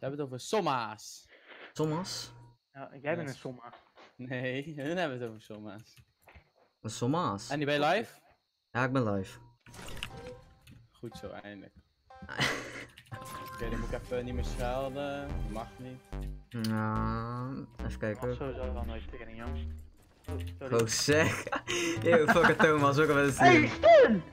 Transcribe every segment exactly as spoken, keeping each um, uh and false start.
hebben het over somma's. Somma's? Ja, jij bent een somma. Nee, hun hebben het over somma's. Een somma's? En die ben je live? Ja, ik ben live. Goed zo, eindelijk. Oké, okay, dan moet ik even niet meer schelden. Dat mag niet. Ja, even kijken. Oh, sowieso wel nooit tering, jong. Oh, oh zeg. Yo, fuck it, Thomas, ook al met het Hey, Sturm!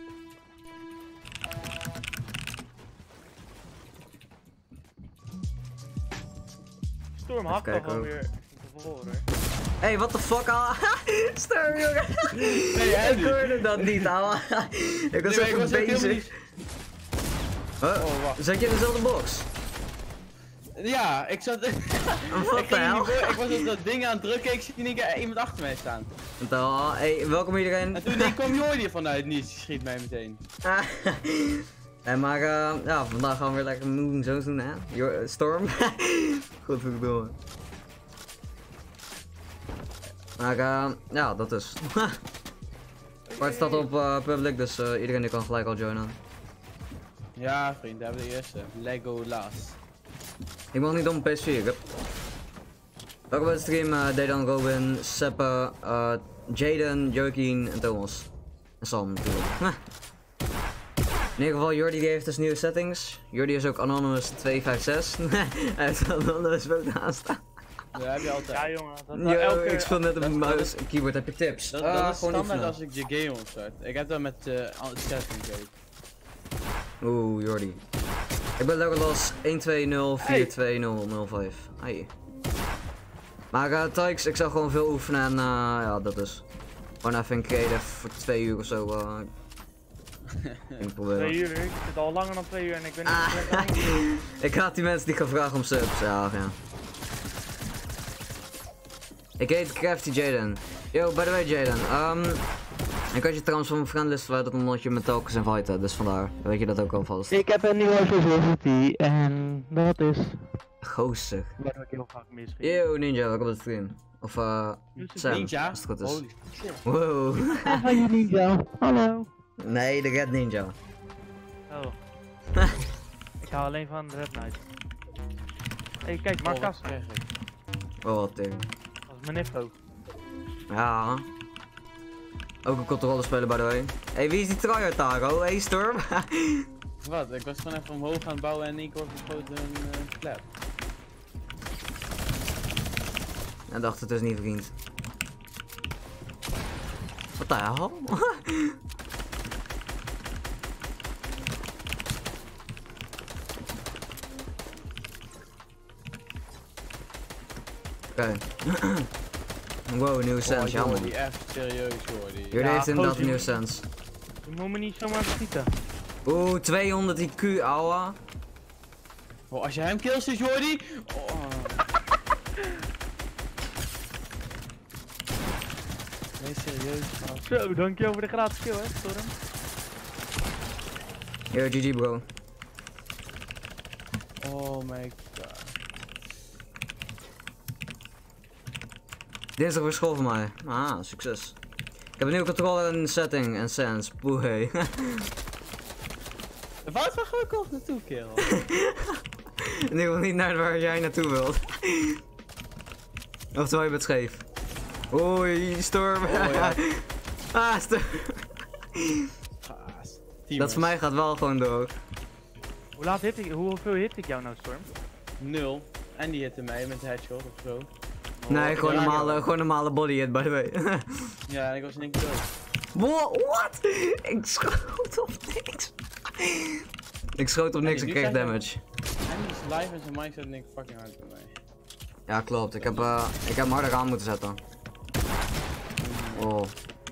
Storm hakt al gewoon weer tevoren hoor. Hey, what the fuck, ouwe? Storm, jongen! Nee, ik hoorde dat niet, ouwe. Ik was nee, even bezig. Huh? Oh, wacht. Zat je in dezelfde box? Ja, ik zat... Wat de hel? Ik was op dat ding aan het drukken, ik zie in één keer iemand achter mij staan. Oh, hey, welkom iedereen. En toen ik kwam Jordi vanuit niets, die schiet mij meteen. Hey, maar uh, ja, vandaag gaan we weer lekker moving zones doen, hè? Your, Storm. Goed voor doen. Maar uh, ja, dat is. Maar het staat op uh, public, dus uh, iedereen die kan gelijk al joinen. Ja, vriend, daar hebben we de eerste. Legolas. Ik mag niet om P S vier. Yep. Welkom bij de stream, uh, Dedan, Robin, Seppe, uh, Jaden, Joaquin en Thomas. En Sam natuurlijk. In ieder geval, Jordi die heeft dus nieuwe settings. Jordi is ook Anonymous twee vijf zes. Hij heeft Anonymous ook naast staan. Ja, heb je altijd. Ja jongen, dat Yo, elke... ik speel net op mijn dat- muis en keyboard, heb je tips? Dat, Ah, dat is gewoon standaard oefenen. als ik je game opstart. Ik heb dat met uh, settings ook. Oeh, Jordi. Ik ben Legolas een twee nul vier twee nul nul vijf. Hey. Maar uh, Tykes, ik zou gewoon veel oefenen en uh, ja, dat is. Gewoon even een creative voor twee uur of zo. Uh, ik probeer. Twee uur, ik zit al langer dan twee uur en ik ben niet Ah, ik haat die mensen die gaan vragen om subs. Ja, ja. Ik heet Crafty Jaden. Yo, by the way Jaden. Um, ik had je trouwens van mijn friendlist verwijderd omdat je me telkens invite, dus vandaar. Weet je dat ook alvast. Ik heb een nieuwe facility en dat is... Gozer. Waar ik heel vaak mis. Yo Ninja, welkom op de stream. Of uh, Sam, Ninja? als het goed is. Holy shit. Wow. Van je ninja. Hallo. Nee, de Red Ninja. Oh. Ik hou alleen van Red Knight. Hey, kijk, Mark Oh, wat Kast. krijg ik? Oh, wat ding. Dat is mijn info. Ja. Ook een controle spelen, by the way. Hey, wie is die tryhard daar, oh? Hey, Storm. Wat? Ik was gewoon even omhoog aan het bouwen en ik word geschoten een uh, klep. Hij dacht het is niet vriend. Wat de hel? Oké. Wow, nieuwe sense, ja man. Jordi, echt serieus Jordi. Jullie Ja, heeft inderdaad gozer. een nieuwe sense. Je moet me niet zomaar schieten. Oeh, tweehonderd I Q, ouwe. Oh, als je hem killt is Jordi. Oh. Nee, serieus. gast. Zo, dankjewel voor de gratis kill, hè, Storm. Yo, G G bro. Oh my god. Dinsdag voor school voor mij. Ah, succes. Ik heb een nieuwe controller en setting en sense. Poehé. Wat waar ga ik ook naartoe, kill? In ieder geval niet naar waar jij naartoe wilt. Oftewel, je bent scheef. Oei, Storm. Oh, ja. Ah, Storm. Gaas. Dat voor mij gaat wel gewoon door. Hoe laat hit ik, hoeveel hit ik jou nou, Storm? Nul. En die hitte mij met de headshot of zo. Nee, Oh, gewoon ja, normale, ja. gewoon normale body hit, by the way. Ja, en ik was in één keer dood. Wow, what? Ik schoot op niks. Ik schoot op niks en nu kreeg zijn we- damage. En die is live en zijn mic zet denk ik fucking hard bij mij. Ja, klopt. Ik heb, uh, ik heb hem harder aan moeten zetten. Oh.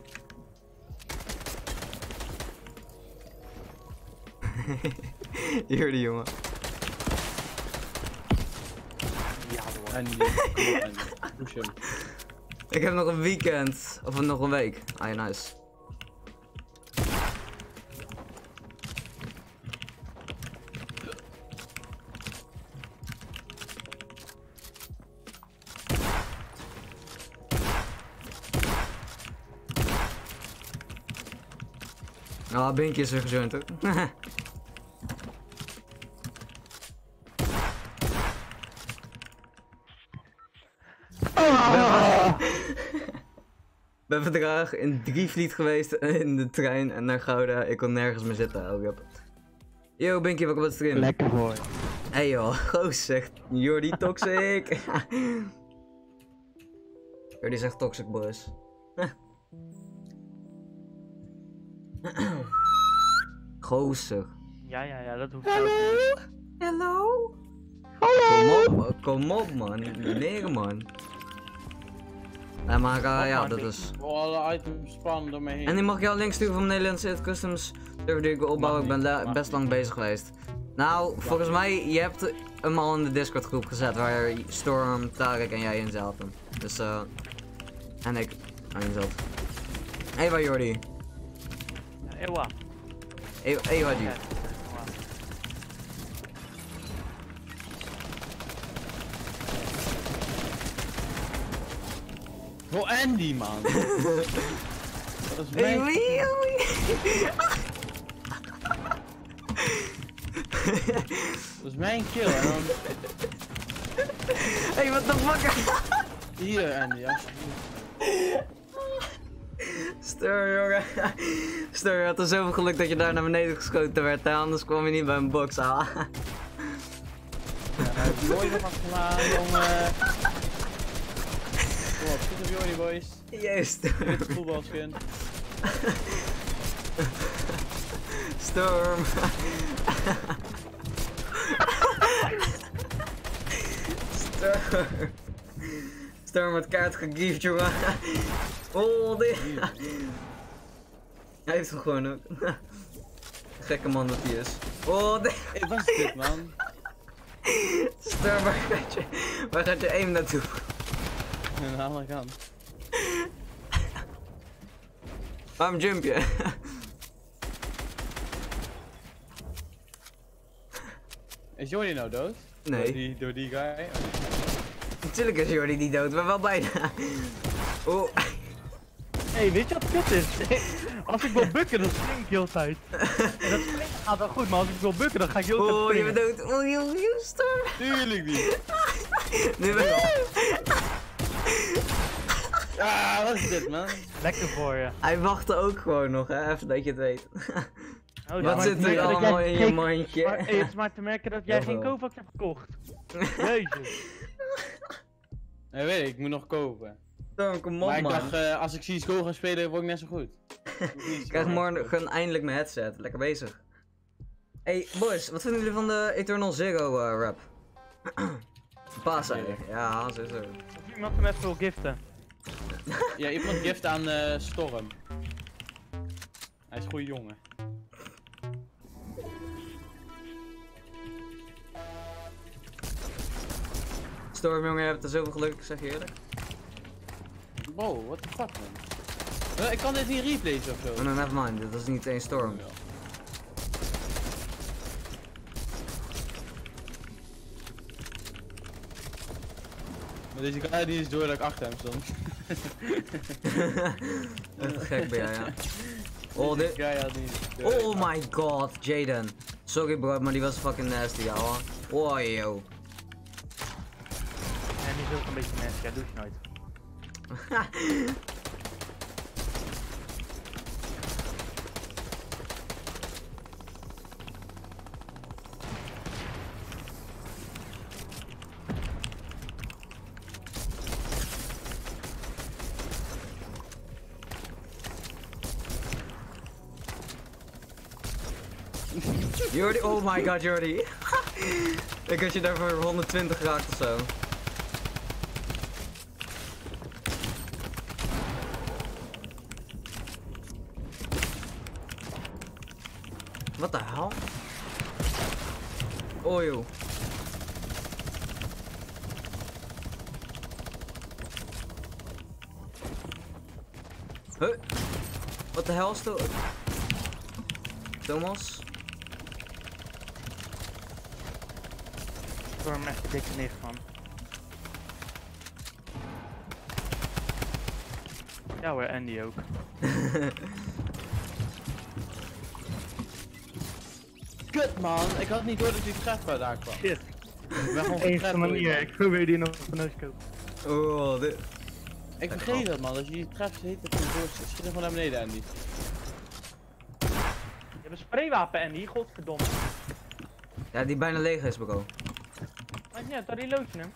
Hier die jongen. Ja hoor. En die. Kom op, en die. Push hem. Ik heb nog een weekend. Of nog een week. Ah ja, nice. Ah, Binky is weer gejoind ook. ben vandaag in Drievliet geweest in de trein en naar Gouda. Ik kon nergens meer zitten. Oh, yep. Yo, Binky, welkom bij de stream. Lekker voor je. Hey joh, goos zegt Jordi toxic. Jordi zegt toxic boys. Gozer. Ja, ja, ja, dat hoeft ook niet. Hallo? Hallo? Kom op, kom op man, nee man. Ja, maar uh, ja, dat is... Alle items spannen door me heen. En die mag jou link sturen van Nederlandse Hit Customs server die ik wil opbouwen. Ik ben la- best lang bezig geweest. Nou, volgens mij, je hebt hem al in de Discord groep gezet waar Storm, Tarek en jij in zaten. Dus eh... Uh, en ik, aan jezelf. Ewa Jordi. Ja, Ewa. Ewa, Ewa die. Ja. Oh, Andy, man. Dat is Hey, mijn... wee, wee. Dat is mijn kill, en dan... Hey, what the fuck? Hier, Andy, alsjeblieft. Stur, jongen. Stur, je had er zoveel geluk dat je daar naar beneden geschoten werd, hè? Anders kwam je niet bij een box aan. Ja, nou, heb je mooi nog afgeladen, jongen. Kom op, goed op Jordi, boys. Juist. Witte voetbalskin. Storm. Storm. Storm wordt kaart gegiefd, jongen. Oh, dit. Hij heeft hem gewoon ook. Gekke man dat hij is. Oh, dit. Hey, wat is dit, man? Storm, waar gaat je, waar gaat je aim naartoe? Aan de andere kant. Waarom jump je? Is Jordi nou dood? Nee. Door die, door die guy? Natuurlijk is Jordi niet dood, maar wel bijna. Oh. Hey, weet je wat kut is? Als ik wil bukken, dan spring ik heel de tijd. En dat springen gaat wel goed, maar als ik wil bukken, dan ga ik heel de tijd Oh, je springen. bent dood. Oh, joh, joh, Storm. Tuurlijk niet. Nu ben je... Ah, wat is dit, man? Lekker voor je. Hij wachtte ook gewoon nog, hè, even dat je het weet. Oh, Wat zit er allemaal in je mandje? Maar, hey, het is maar te merken dat jij Heel geen veel. Kovacs hebt gekocht. Jezus. Nee, weet ik, ik moet nog kopen. Storm, kom op, Maar ik man. dacht, uh, als ik C S G O ga spelen, word ik net zo goed. Ik krijg morgen eindelijk mijn headset, lekker bezig. Hey, boys, wat vinden jullie van de Eternal Zero uh, rap? Paas eigenlijk. Ja, zo zo. Of iemand hem even wil giften. Ja, iemand gift aan uh, Storm. Hij is een goede jongen. Storm, jongen, je hebt er zoveel geluk, ik zeg je eerlijk. Wow, what the fuck, man. Uh, ik kan dit niet replayen of zo. Oh, no, never mind, dat is niet één Storm. Ja. Maar deze guy die is door dat ik achter hem stond. Echt gek ben jij, ja. Oh, dit... Guy had niet. Oh my god, Jaden. Sorry bro, maar die was fucking nasty, ouwe. Oh yo. En die is ook een beetje nasty, ja, doe je nooit. Jordi, oh my god Jordi. Ik had je daar voor honderdtwintig geraakt of zo. Wat de hel? Oh joh. Huh? Wat de hel is dat? Thomas? Ik word hem echt een dikke nicht van. Ja hoor, Andy ook. Kut man, ik had niet door dat hij trefbaar daar kwam. Shit. Ik ben gewoon Enige getreft door manier, iemand. ik probeer die nog van neus kopen. Oh, dit. Ik vergeet dat man, als je die traps heet, dat je door schiet er gewoon naar beneden, Andy. Je hebt een spraywapen, Andy, godverdomme. Ja, die bijna leeg is, bro. Maakt niet uit, daar reload je hem.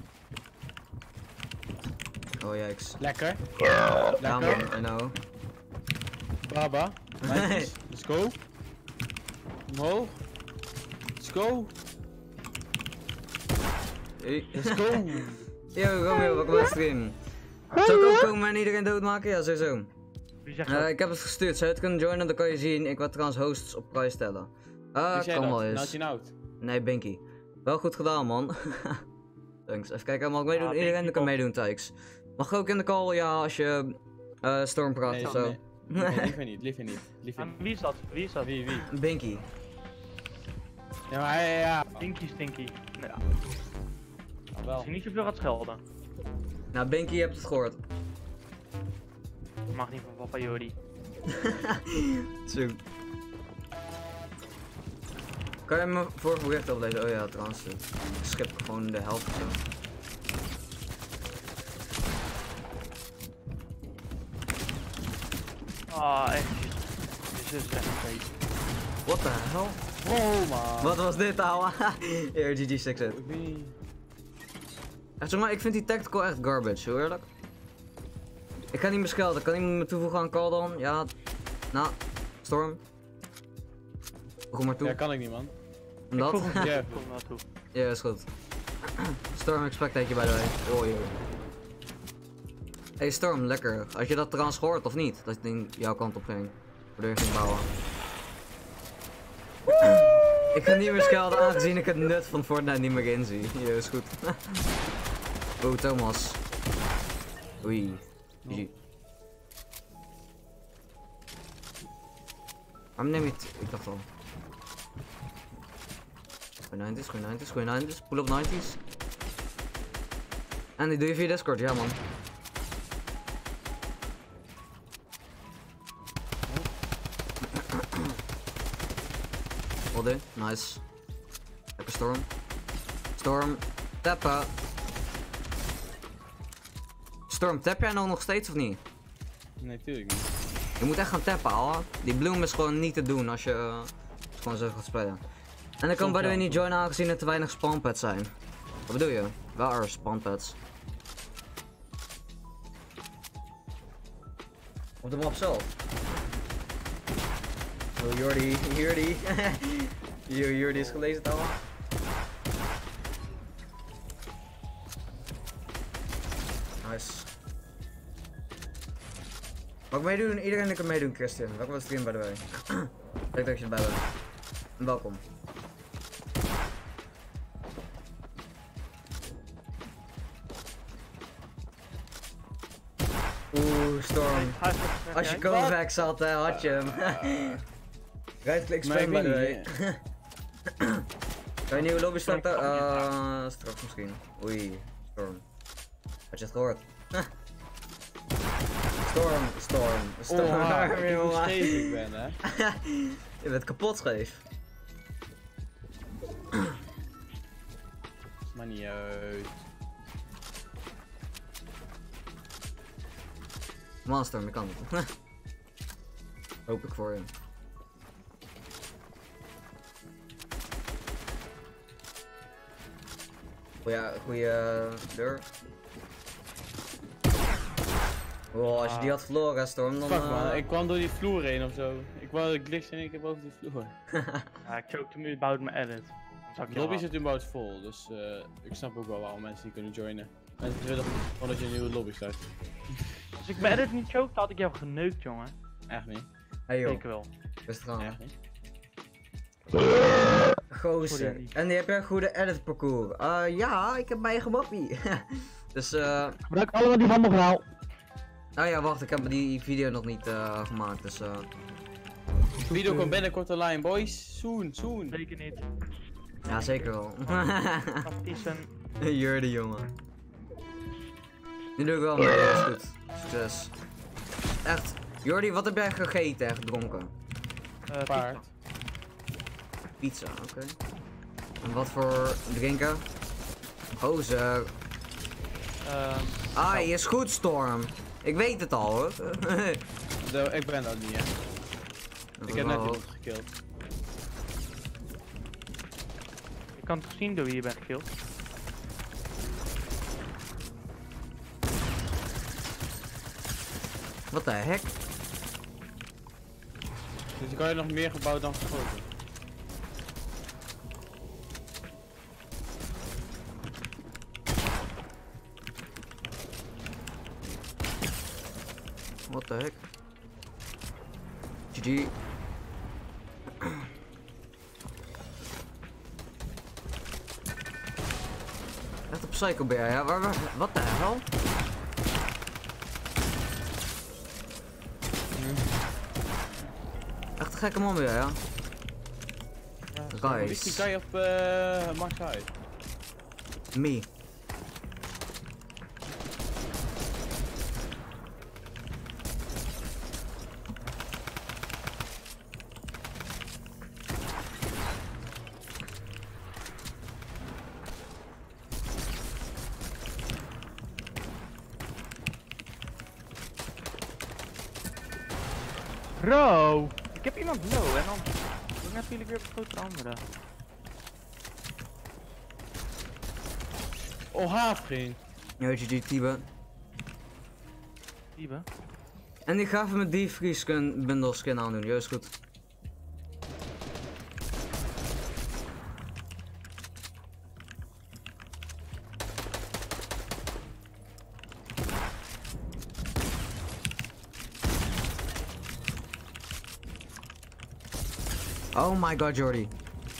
Oh, jijks. Lekker. Ja, Lekker. man, I know. Baba. Nice. Let's go. Omhoog. Let's go. Hey. Let's go. Yo, Romeo, welkom bij de stream. Zou ik ook komen en iedereen doodmaken? Ja, sowieso. Wie zegt Uh, dat? ik heb het gestuurd, zou je het kunnen joinen, dan kan je zien. Ik wil trouwens hosts op prijs stellen. Ah, Wie zei kan dat? wel Naut eens. je Nout. Nee, Binky. Wel goed gedaan, man. Thanks. Even kijken, mag ik meedoen? Ah, Iedereen Binky, kan top. meedoen, Tykes. Mag ook in de call, ja, als je uh, Storm praat Nee, of zo. nee. Nee, liever niet, liever niet. Liever Ah, niet. wie is dat? Wie is dat? Wie, wie? Binky. Ja, maar ja, ja. Stinky, Stinky. Nou, Ah, als wel. je niet zoveel gaat schelden. Nou, Binky, je hebt het gehoord. Mag niet van papa Jori. Zo. Kan je me vorige bericht oplezen? Oh ja, trouwens. Ik schip gewoon de helft of zo. Ah, echt. Je zus is echt een feest. What the hell? Oh man. Wat was dit, ouwe? Hier, G G zes zit. Wie? Echt, zeg maar, ik vind die tactical echt garbage, hoe eerlijk. Ik ga niet meer schelden, kan iemand me toevoegen aan call dan? Ja, nou, Storm. Voeg maar toe. Ja, kan ik niet man. Omdat? Ik vroeg hem Ja. ja. Kom naartoe. Ja, is goed. Storm, ik spectate je by the way. Oh, joh. Hey Storm, lekker. Had je dat trouwens gehoord of niet? Dat het in jouw kant op ging. Waardoor je ging bouwen. Ik ga niet meer schelden aangezien ik het nut van Fortnite niet meer inzie. Ja, is goed. Oh, Thomas. Oei. G G. Waarom neem je het? Ik dacht al. Goeie nineties, goeie nineties, goeie nineties. Pull up nineties. En die doe je via Discord, ja man. Hold in, nice. Lekker Storm. Storm, tappen. Storm, tap jij nou nog steeds of niet? Nee, tuurlijk niet. Je moet echt gaan tappen, ouwe. Die bloem is gewoon niet te doen als je uh, gewoon zo gaat spelen. En ik kan Soms bij de way wel. niet joinen aangezien er te weinig spawnpads zijn. Wat bedoel je? Waar are spawnpads? Op de map zelf. Oh, Jordi, Jordi. Yo, Jordi is gelezen allemaal. Nice. Mag ik meedoen? Iedereen kan meedoen, Christian. Welkom bij de stream, by the way. Leuk dat je erbij bent. En welkom. Oeh, Storm. Hij is echt- Als je jij? comeback zat, hè, had je hem. Right-click Maar ik spam, by the way. weet niet. Kan je een nieuwe lobby starten? Uh, straks misschien. Oei, Storm. Had je het gehoord? Storm, Storm, Storm, Oh, kijk hoe jongen. scheef ik ben hè. Je bent kapot scheef. Maar niet uit. Man, Storm, je kan het. Hoop ik voor je. Goeie, goeie uh, deur. Wow, als je die had verloren, Storm, dan... Fuck uh, man, ik kwam door die vloer heen of zo. Ik wou ik glitch en ik heb over die vloer. Ja, ik choked hem uit mijn edit. Dan zou ik De je lobby wel- zit überhaupt vol, dus uh, ik snap ook wel waarom mensen die kunnen joinen. Mensen willen gewoon dat je een nieuwe lobby start. Als ik mijn edit niet choked, had ik jou geneukt, jongen. Echt niet. Hey joh, Zeker wel. rustig aan. Echt niet. Gozer. Sorry, Andy. En die heb jij een goede edit parcours? Uh, ja, ik heb bij je gewappie. Dus eh. Gebruik allemaal die wandelverhaal. Nou ja, wacht, ik heb die video nog niet uh, gemaakt, dus eh. De video komt binnenkort online, boys. Soon, soon. Zeker niet. Ja, zeker wel. Tactischen. Jurde, jongen. Nu doe ik wel mee, dat is goed. Succes. Echt, Jordi, wat heb jij gegeten en gedronken? Uh, Paard. Pizza, oké. En wat voor drinken? Gozer. Ehm Ah, is goed, Storm. Ik weet het al hoor. Zo, ik ben dat niet, hè. Ik heb net iemand gekilld. Ik kan toch zien door wie je bent gekilld? Wat de heck? Dus kan je nog meer gebouwd dan geschoten. What the heck? G G. Echt een Psycho Bear, ja? Waar, waar, wat de hel? Echt een gekke man weer, ja? Ja, is die guy op uh, Max High? Me. Bro! Ik heb iemand low en dan dan natuurlijk weer op de andere. Oh, haaf vriend. Yo, G G, Tiba. Tiba? En ik ga even met die free skin bundle skin aandoen, jo, is goed. Oh my god, Jordy.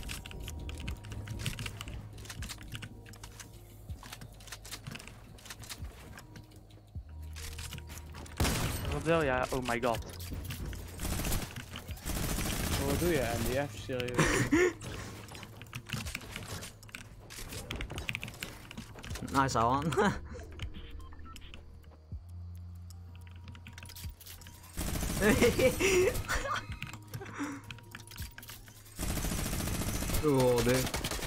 Wat wel, ja, oh my god. Oh, wat doe je, Andy? Even serieus. Nice, Alan. Oh, nee.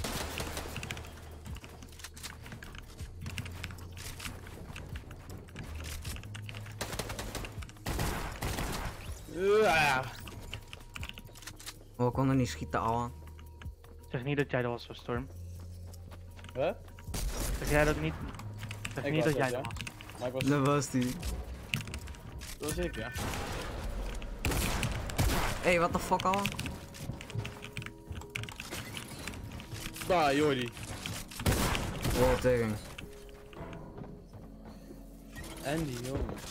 Uh, Oh, ik kon er niet schieten, Alan. Zeg niet dat jij dat was, zo Storm. Wat? Zeg jij dat niet? Zeg Ik niet was dat jij dat, dat was. Maar ik was... Dat was die. Dat was ik, ja. Hey, what the fuck, Alan? Bah, Jordi. Oh, tegen. Andy, jongens.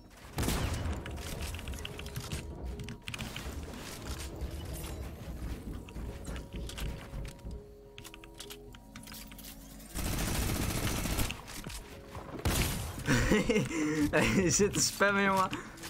Hey, je zit te spammen, jongen.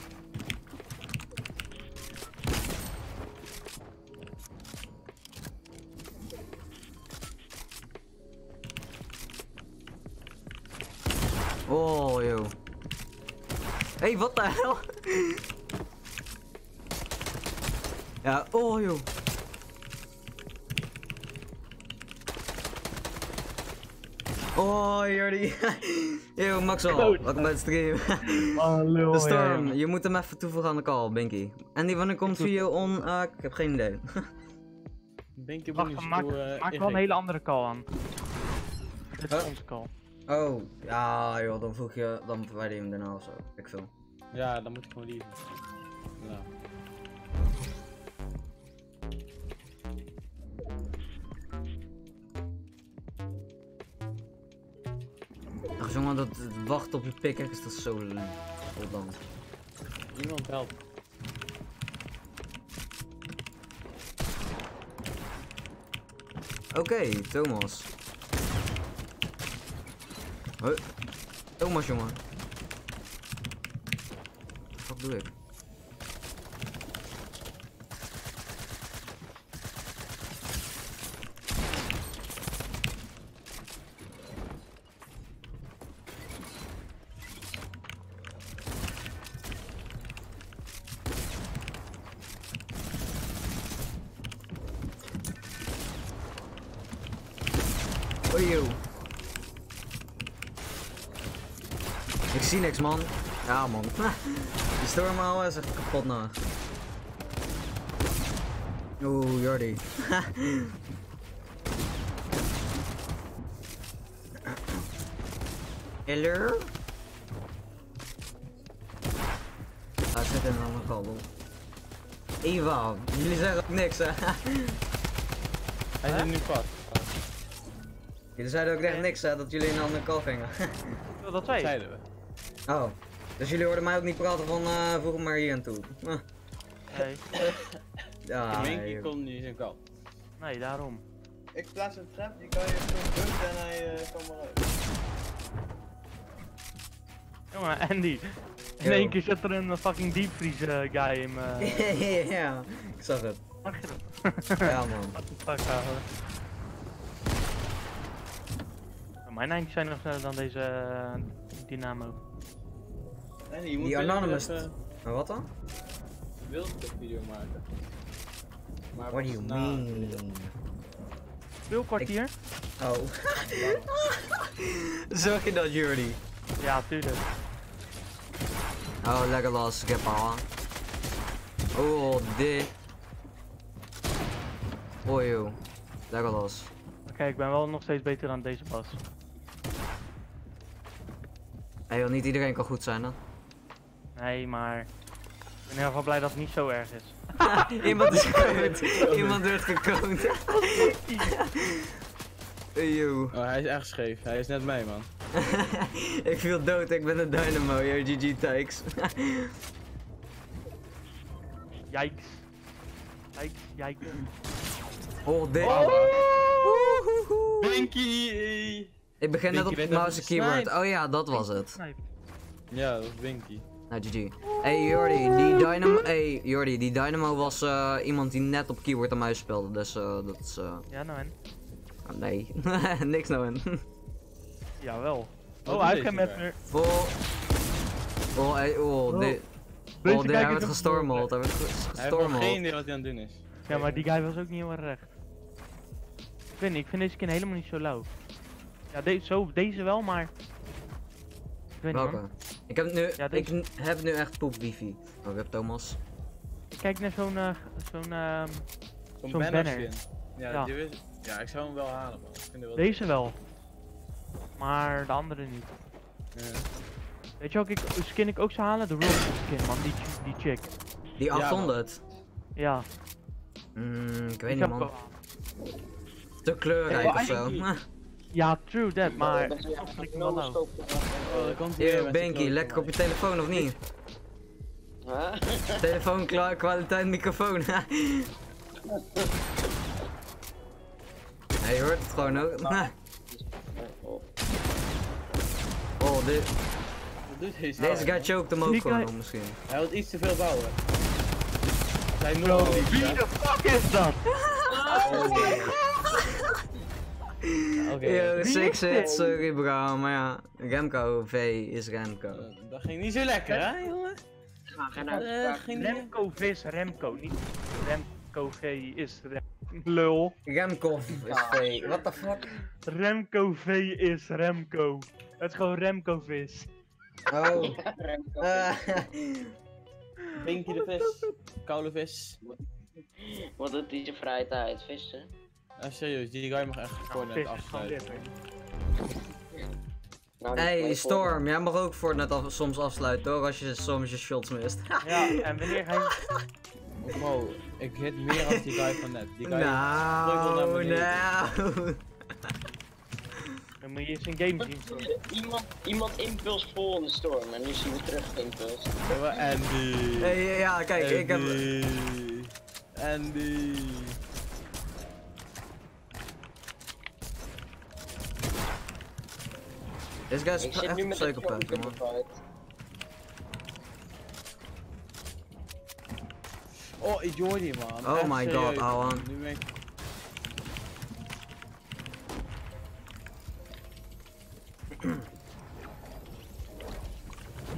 Oh, joh. Hey, wat de hel? Ja, oh, joh. Oh, Jordi. Yo, Maxwell, welkom bij de stream. Hallo, De Storm, je moet hem even toevoegen aan de call, Binky. Andy, wanneer komt video on? Uh, ik heb geen idee. Binky Wacht, Bonnie maak, uh, maak wel een hele andere call aan. Dit is Huh? onze call. Oh, ja joh, dan voeg je, dan verwijder je hem daarna of zo. Ik veel. Ja, dan moet ik gewoon liever. Ja. Ach jongen, dat het wachten op je pickaxe is dat zo l- zo lang. Iemand helpt. Oké, okay, Thomas. Huh? Thomas jongen. Wat doe ik? Oh joh. Ik zie niks man. Ja man. Die storm is echt kapot nou. Oeh, Jordi. Hello? Hij zit in een andere kabel. Eva, jullie zeggen ook niks hè? Hij zit nu vast. Jullie zeiden ook echt niks hè, dat jullie in een andere kal gingen. Oh, dat zei je. Zeiden we. Oh, dus jullie hoorden mij ook niet praten van uh, voeg hem maar hier aan toe. Uh. Nee, Ja, Minky nee. komt niet zijn kant. nee, daarom. Ik plaats een trap, die kan je zo bumpen en hij uh, kan maar uit. Jongen, Andy. In Yo. één keer zit er een fucking diepvries uh, guy in me. Ja, ik zag het. Mag je dat? Ja man. What the fuck, ouwe. Mijn eindjes zijn nog sneller dan deze uh, Dynamo. Nee, je moet Die wel Anonymous. even Maar wat dan? een wildcard-video maken. Maar What do you na- mean? Speelkwartier? Oh. Zag je dat, Jordi? Ja, tuurlijk. Oh, lekker los, ik heb al. Oh, dit. Oh joh. Lekker los. Oké, ik ben wel nog steeds beter dan deze pas. Hey joh, niet iedereen kan goed zijn hè? Nee, maar ik ben in ieder geval blij dat het niet zo erg is. Iemand is gekookt. Iemand wordt gekookt. Hey joh. Oh, hij is echt scheef. Hij is net mij, man. Ik viel dood, ik ben een dynamo, yo, G G Tykes. Yikes. Yikes, yikes. Oh, dit. Binky! Ik begin net Binky op werd mouse en even keyboard. gesniped. Oh ja, dat was het. Snipe. Ja, dat is Binky. Nou, G G. Hey Jordi, die Dynamo, hey Jordi, die Dynamo was uh, iemand die net op keyboard en muis speelde, dus uh, dat is, uh, Ja, nou en? ah, nee, niks nou in. Jawel. Wat Oh, doet hij heeft deze geen guy? map meer. Oh, oh, hey, oh, Oh. dit, Deze oh, dit, guy hij is werd ook gestormeld, hij werd Hij heeft nog gestormeld. geen idee wat hij aan het doen is. Ja, maar die guy was ook niet heel erg recht. Ik weet niet, ik vind deze skin helemaal niet zo lauw. Ja, de zo, deze wel, maar... Ik weet niet, Welke? man. Ik heb nu, Ja, ik deze. n- heb nu echt poep wifi. Oh, ik heb Thomas. Ik kijk naar zo'n, uh, zo'n, ehm Zo'n Zo'n banner banner. skin. Ja, Ja. Die is, ja, ik zou hem wel halen, man. Ik vind het wel deze wel. Maar de andere niet. Ja. Weet je welke ik, skin ik ook zou halen? De Royal skin, man. Die, ch- die chick. Die Ja, man. achthonderd. Ja. Mm, ik weet die niet zou ik man. wel Te kleurrijk Ja, of zo. eigenlijk Ja, true that, maar... Dat vind ik wel lauw. Oh, daar komt hij weer Yo, met zijn Binky, klote lekker op je van telefoon of niet? Huh? Telefoon, kla- kwaliteit, microfoon. Hij hoort het gewoon ook. Oh, dit, mij. Wat doet deze deze guy? guy choked hem ook Die gewoon guy- om misschien. Hij wil iets te veel bouwen. Zijn Bro, nog wie de fuck is dat? Oké, Yo, Wie six is dit? hit, sorry bro, maar ja. Remco V is Remco. eh, dat ging niet zo lekker, hè, jongen? Ga, ga Eh, naar geen idee. Remco V is Remco, niet Remco V is Rem... Lul. Remkov is V, what the fuck? Remco V is Remco. Het is gewoon Remco vis. Oh. Eh, Binky de vis. Koude vis. Wat doet hij zijn vrije tijd? Vissen? Ah, serieus, die guy mag echt Fortnite Vis is gewoon afsluiten. dit. Nou, die hey play Storm, jij mag ook Fortnite af soms afsluiten hoor, als je soms je shots mist. Ja, en wanneer ga je... Bro, ik hit meer als die guy van net. Die guy struggelt naar Nou, beneden. nou. Dan moet je zijn game zien. voor- Iemand, iemand impuls vol in de storm en nu zien we terug impuls. Ja, maar Andy. Hey, ja, kijk, ik heb... Andy. Andy. Deze guy is Ik zit echt nu op met de psychopath, choke in de man. fight. Oh, Jordi, man. Oh Echt my serieus, god, man. Alan. Nu ben ik...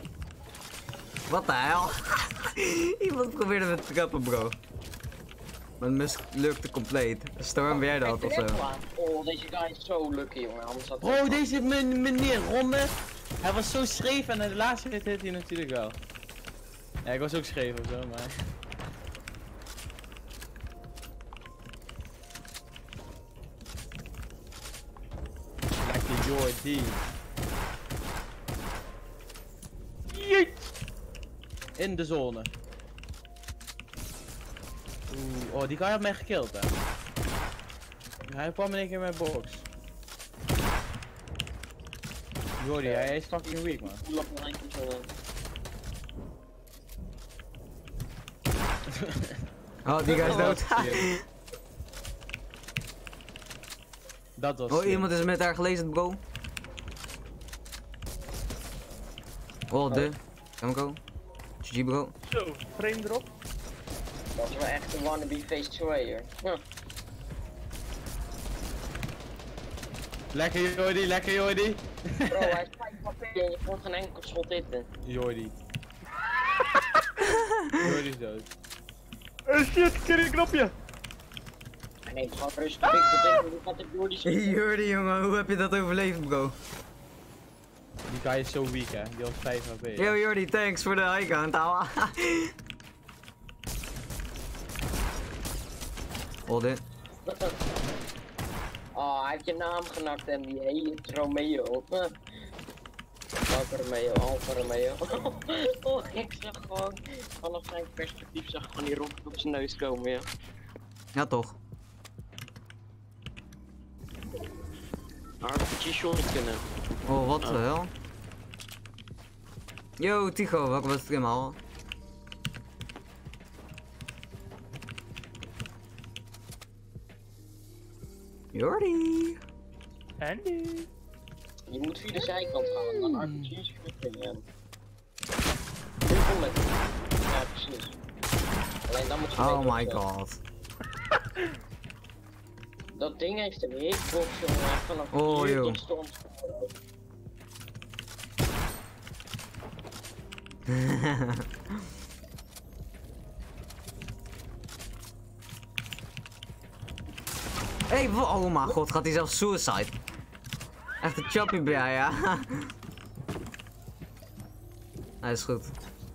Wat de hel? Iemand probeerde me te trappen, bro. Mijn mislukte compleet. Storm, ben jij dat of zo? Oh, deze guy is zo lucky, jongen. Anders had Bro, deze men- meneer Ronde, hij was zo scheef en de laatste hit hit hij natuurlijk wel. Ja, ik was ook scheef of zo, maar... Lekker Jordi. Jeet! In de zone. Oeh, oh, die guy had mij gekild, hè. Hij kwam in één keer in mijn box. Jordi, hij is fucking weak, man. Oh, die guy is dood. Dat was Oh, slim. iemand is met haar gelezen, bro. Oh, de. Kan ik go? G G, bro. Zo, frame erop. Dat is wel echt een wannabe face twee, hoor. Lekker Jordi, lekker Jordi. Bro, hij is vijf H P en je kon geen enkel schot hitten. Jordi. Jordi is dood. Oh shit, ken een knopje. Hij neemt gewoon rustig dik tot in, hoe gaat het door die schieten? Jordi, jongen, hoe heb je dat overleefd, bro? Die guy is zo weak, hè. Die was vijf H P. Yo, Jordi, thanks voor de high-count, ouwe. Oh, dit. Oh, hij heeft je naam genakt en die heet Romeo. Welke Romeo? Alfa Romeo. Oh, ik zag gewoon, vanaf zijn perspectief zag ik gewoon die rocket op zijn neus komen, ja. Ja, toch. R P G short kunnen. Oh, wat de hel? Yo, Tigo, welkom bij de stream, al. Jordi. Andy. Je moet via de zijkant gaan, dan R P G's kunnen. Heel veel met. Ja, precies. Alleen dan moet je Oh weten my of zo. god. Dat ding heeft een hitbox, jongen, vanaf Oh, hier joh. tot stond. Hey, wa- oh mijn god, gaat hij zelf suicide? Echt een choppy bij, ja. Hij is goed.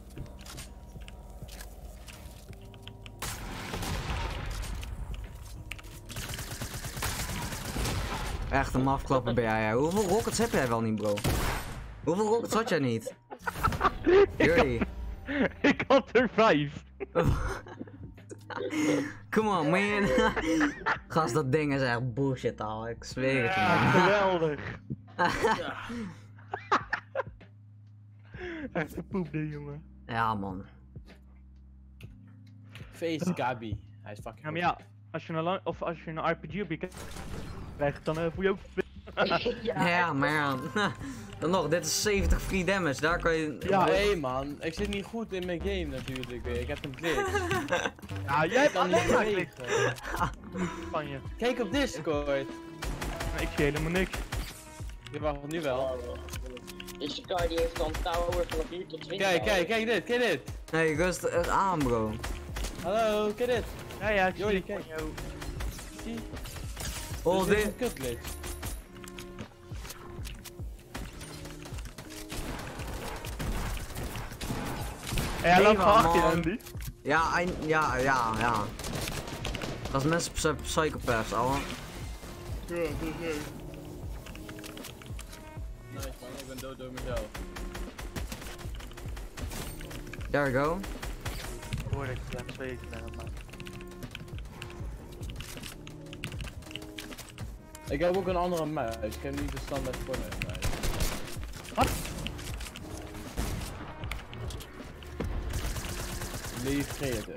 Echt een mafklapper ben jij, ja. Hoeveel rockets heb jij wel niet, bro? Hoeveel rockets had jij niet? Jordi. Ik had er vijf. Come on, man. Gast, dat ding is echt bullshit, al. Ik zweer het je, Ja, man. geweldig. Echt een poepding, jongen. Ja, man. Face Gabi. Hij is fucking Ja, maar ja, als je een, lang- of als je een R P G op je krijgt, dan uh, voel je ook... Ja, maar ja. Dan nog, dit is zeventig free damage, daar kan je... Ja, hé man, ik zit niet goed in mijn game natuurlijk weer. Ik heb een glitch. Ja, jij hebt kan niet alleen maar bewegen. van je. Kijk op Discord. Maar ik zie helemaal niks. Je wacht nu wel. Deze guy die heeft dan tower vanaf hier tot twintig. Kijk, kijk, kijk dit, kijk dit. Nee, rust echt aan, bro. Hallo, kijk dit. Ja, ja, ik zie Jordi, het van kijk. jou. Zie. Oh, Dus dit is dit... een kutglitch. Ja, hij loopt Prima, gewoon achter je, man. Andy. Ja, ein- ja, ja, ja. Dat is mensen zijn psychopaths, ouwe. Nice man, ik ben dood door mezelf. There we go. Ik hoor dat je aan het zweten bent op mij. Ik heb ook een andere muis. Ik heb niet de standaard Fortnite muis. Wat? Leave creative.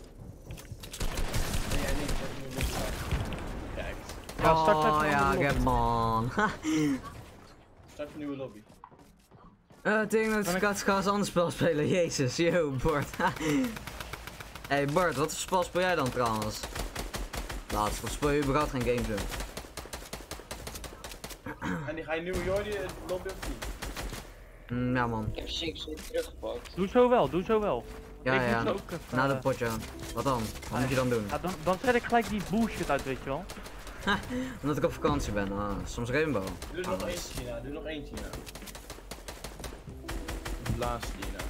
Nee, jij niet. Ik heb nu niet Kijk. Ja, start Oh even ja, een get man. Start een nieuwe lobby. Eh, tegen dat ik ga eens een ander spel spelen. Jezus, yo, Bart. Hey Bart, wat voor spel speel jij dan trouwens? Laatst, of speel je überhaupt geen games in? En die ga je nieuwe Jordi in lobby of niet? Mm, ja man. Ik heb Six in teruggepakt. Doe zo wel, doe zo wel. Ja, Ik ja. moet ook even, Na de eh, potje. Wat dan? Wat moet je dan doen? Ja, dan, dan zet ik gelijk die bullshit uit, weet je wel. Omdat ik op vakantie ben. Ah, soms Rainbow. Doe er nog één, China. Doe nog één, China. Blaas, China.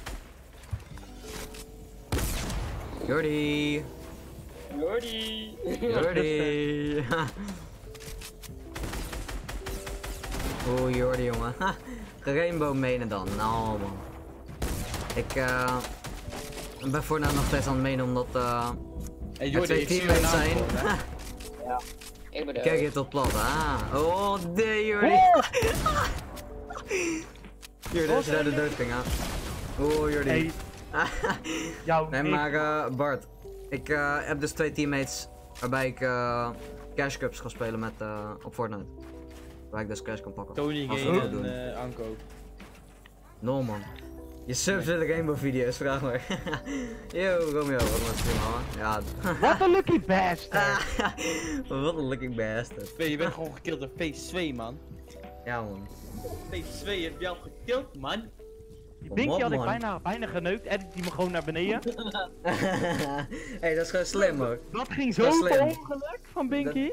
Jordi. Jordi. Jordi. Oeh, Jordi, jongen. Rainbow menen dan. Nou, man. Ik uh, ben voornaam nog steeds aan het menen omdat uh, Hey, er Jordi, twee ik zie je teammates naam zijn. gewoon, hè? Ja, ik bedoel. Kijk je tot plat. Ah. Oh, nee, Jordi. Jordi, als je naar de dood ging, hè. Oeh, Jordi. Hey, jou, Nee, ik- maar uh, Bart. Ik uh, heb dus twee teammates waarbij ik uh, Cash Cups ga spelen met, uh, op Fortnite. Waar ik dus cash kan pakken. Tony Als we Game dat doen. en uh, Anko. No man. Je subs willen Rainbow video's, vraag maar. Yo, Romeo, wat was het man? Ja. What a lucky bastard! Wat een looking bastard. Hey, je bent gewoon gekild door Phase twee, man. Ja man. Phase twee heeft jou gekild, man. Die Kom Binky op, had ik man. bijna, bijna geneukt, edit die me gewoon naar beneden. Hey, dat is gewoon slim hoor. Dat ging Dat zo is per slim. ongeluk van Binky.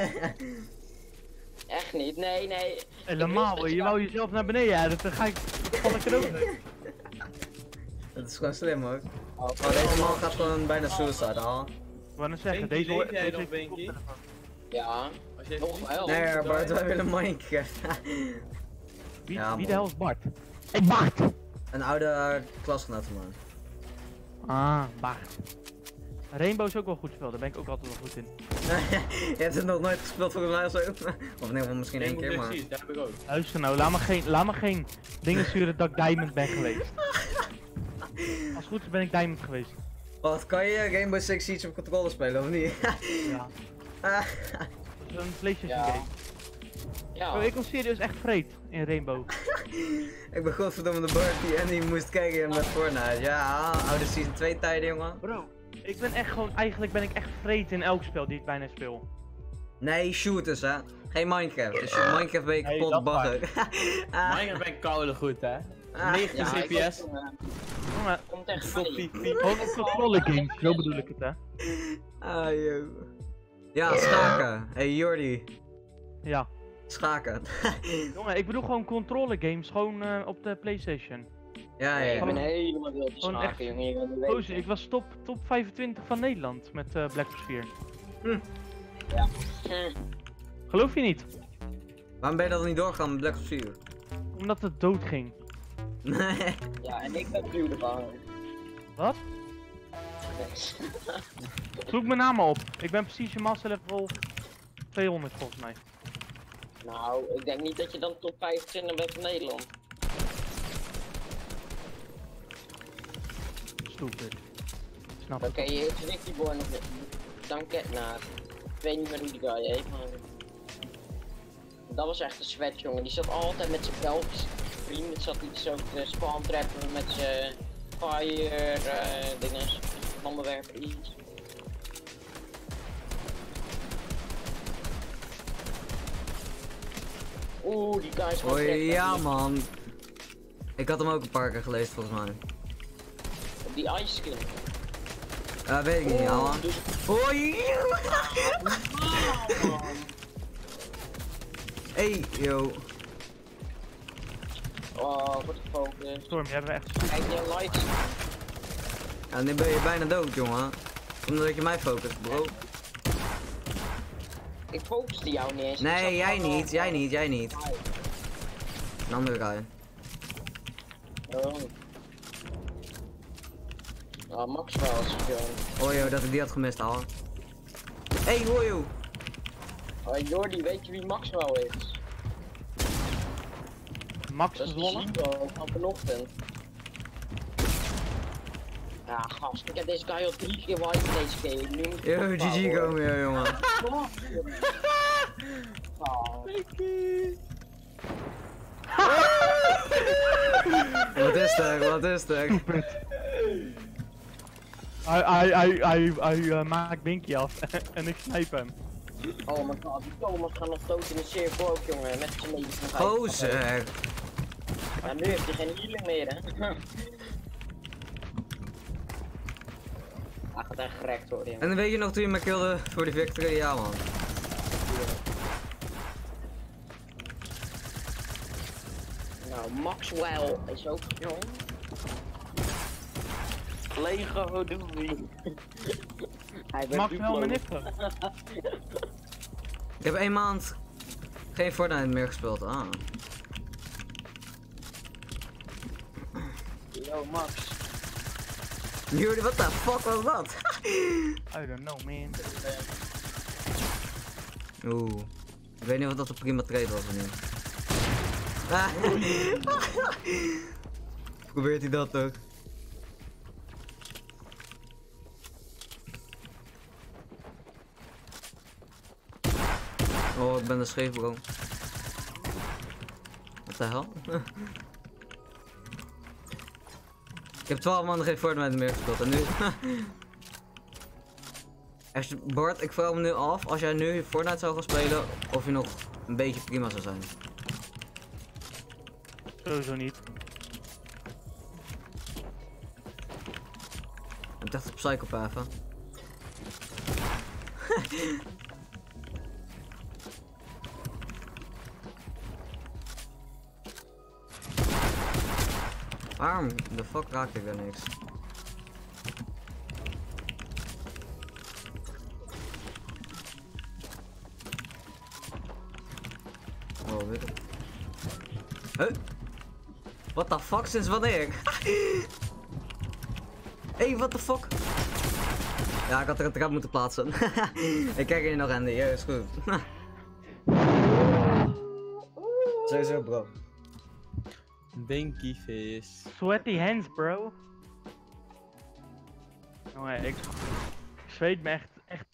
Echt niet, nee, nee. Helemaal, hoor. Je wou jezelf naar beneden editen, dan ga ik, dan val ik er ook mee. Dat is gewoon slim hoor. Oh, Oh, deze man gaat gewoon bijna suicide al. Ik wou net zeggen, Binky, deze leef jij deze nog, heeft- Binky? ja, Als jij nog wel. Nee, Bart, wij willen Minecraft. Wie, Ja, wie de man. hel is Bart? Hey Bart! Een oude uh, klasgenoot van mij. Ah, Bart. Rainbow is ook wel goed spel, daar ben ik ook altijd wel goed in. Je hebt het nog nooit gespeeld volgens mij of zo? Of nee, wel misschien één keer, maar... Precies, dat heb ik ook. Luister nou, laat me geen, laat me geen dingen sturen dat ik Diamond ben geweest. Als het goed is ben ik Diamond geweest. Wat, kan je Rainbow Six Siege op controller spelen of niet? Ja. Ah, Dat is een PlayStation Ja. game. Ja. Oh, ik was serieus echt vreed in Rainbow. ik ben godverdomme de Bart en die moest kijken met Fortnite. Ja, oude Season twee tijden, jongen. Bro, ik ben echt gewoon, eigenlijk ben ik echt vreed in elk spel die ik bijna speel. Nee, shooters hè. Geen Minecraft. Dus je Minecraft ben je Nee, kapot dat bagger. Ah, Minecraft ben ik koude goed, hè. Ah. negentien Ja, ik C P S. ook, jongen. Jongen, Komt echt Floppy mee. feet. gewoon een controle game, zo bedoel ik het hè. ah, joh. Ja, schaken. Hey Jordi. Ja. Schaken. Jongen, ik bedoel gewoon controle games, gewoon eh, op de PlayStation. ja, Nee, ja, ik ja. ben helemaal wild te Gewoon echt- smaken, jongen. Je wil niet Gozer, weten. ik was top, top vijfentwintig van Nederland met eh, Black Ops vier. Hm. Geloof je niet? Waarom ben je dan niet doorgegaan met Black Ops vier? Omdat het dood ging. Nee. Ja, en ik ben puur ervan. Wat? Niks. Zoek mijn naam maar op. Ik ben precies je master level tweehonderd volgens mij. Nou, ik denk niet dat je dan top vijfentwintig bent van Nederland. Stupid. Snap Oké, het. je heeft Ricky Born of dan Ketnaar. Ik weet niet meer hoe die guy heet, maar... Dat was echt een sweat, jongen. Die zat altijd met zijn Belgische vrienden. Zat hij zo te spawn trappen met zijn fire uh, dingen. Vlammenwerper iets. Oeh, die guy is gewoon Oh direct ja op die- man. Ik had hem ook een paar keer gelezen volgens mij. op die ice skin. Uh, weet ik niet, Oeh, ouwe. dus- Hoi! Hey, yo. Oh, goed gefocust. Storm, jij hebt me echt... Kijk, die lights. Ja, nu ben je bijna dood, jongen. Omdat je mij focust, bro. Ik focuste jou niet eens. Ik Nee, zat jij gewoon niet, op- jij niet, jij niet. Een andere guy. Oh. Ah, Max wel is gewoon. Oh joh, dat ik die had gemist, ouwe. Hey, hoi joh. Oh, Jordi, weet je wie Maxwell is? Max Dat is de Zwolle? Zero van vanochtend. Ja, gast, ik heb deze guy al drie keer white deze game. Nu moet ik Yo, opbouwen, G G hoor. komen, yo, jongen. Oh, Wat is er, wat is er? Hij, hij, hij, hij, hij eh, maakt Binky af en ik snipe hem. oh my god, die Thomas gaat nog dood in de cirkel ook, jongen. Met zijn medische vijf. Gozer. Ja, nu heb je geen healing meer, hè. gaat echt gerekt worden, jongen. En dan weet je nog toen je me killde voor die victory? Ja man. Nou, Maxwell is ook jong. Lego doei. Hij werd Maxwell Duplo. mijn niffo. Ik heb één maand geen Fortnite meer gespeeld. Ah. Yo, Max. Jullie, wat de fuck was dat? I don't know, man. Oeh. Ik weet niet of dat een prima trade was of niet. Ah. Probeert hij dat toch? Oh, ik ben een scheef bro. Wat de hel? Ik heb twaalf maanden geen Fortnite meer gespeeld en nu... Echt, Bart, ik vraag me nu af, als jij nu Fortnite zou gaan spelen, of je nog een beetje prima zou zijn. Sowieso niet. Ik dacht op Psychopath, hè? Waarom de fuck raakte ik daar niks? Oh, weet ik. Huh? What the fuck, sinds wanneer? Hey, what the fuck? Ja, ik had er een trap moeten plaatsen. Ik kijk hier nog Andy, ja, is goed. Sowieso bro. Dinky vis. Sweaty hands, bro. Jongen, ik, ik zweet me echt, echt.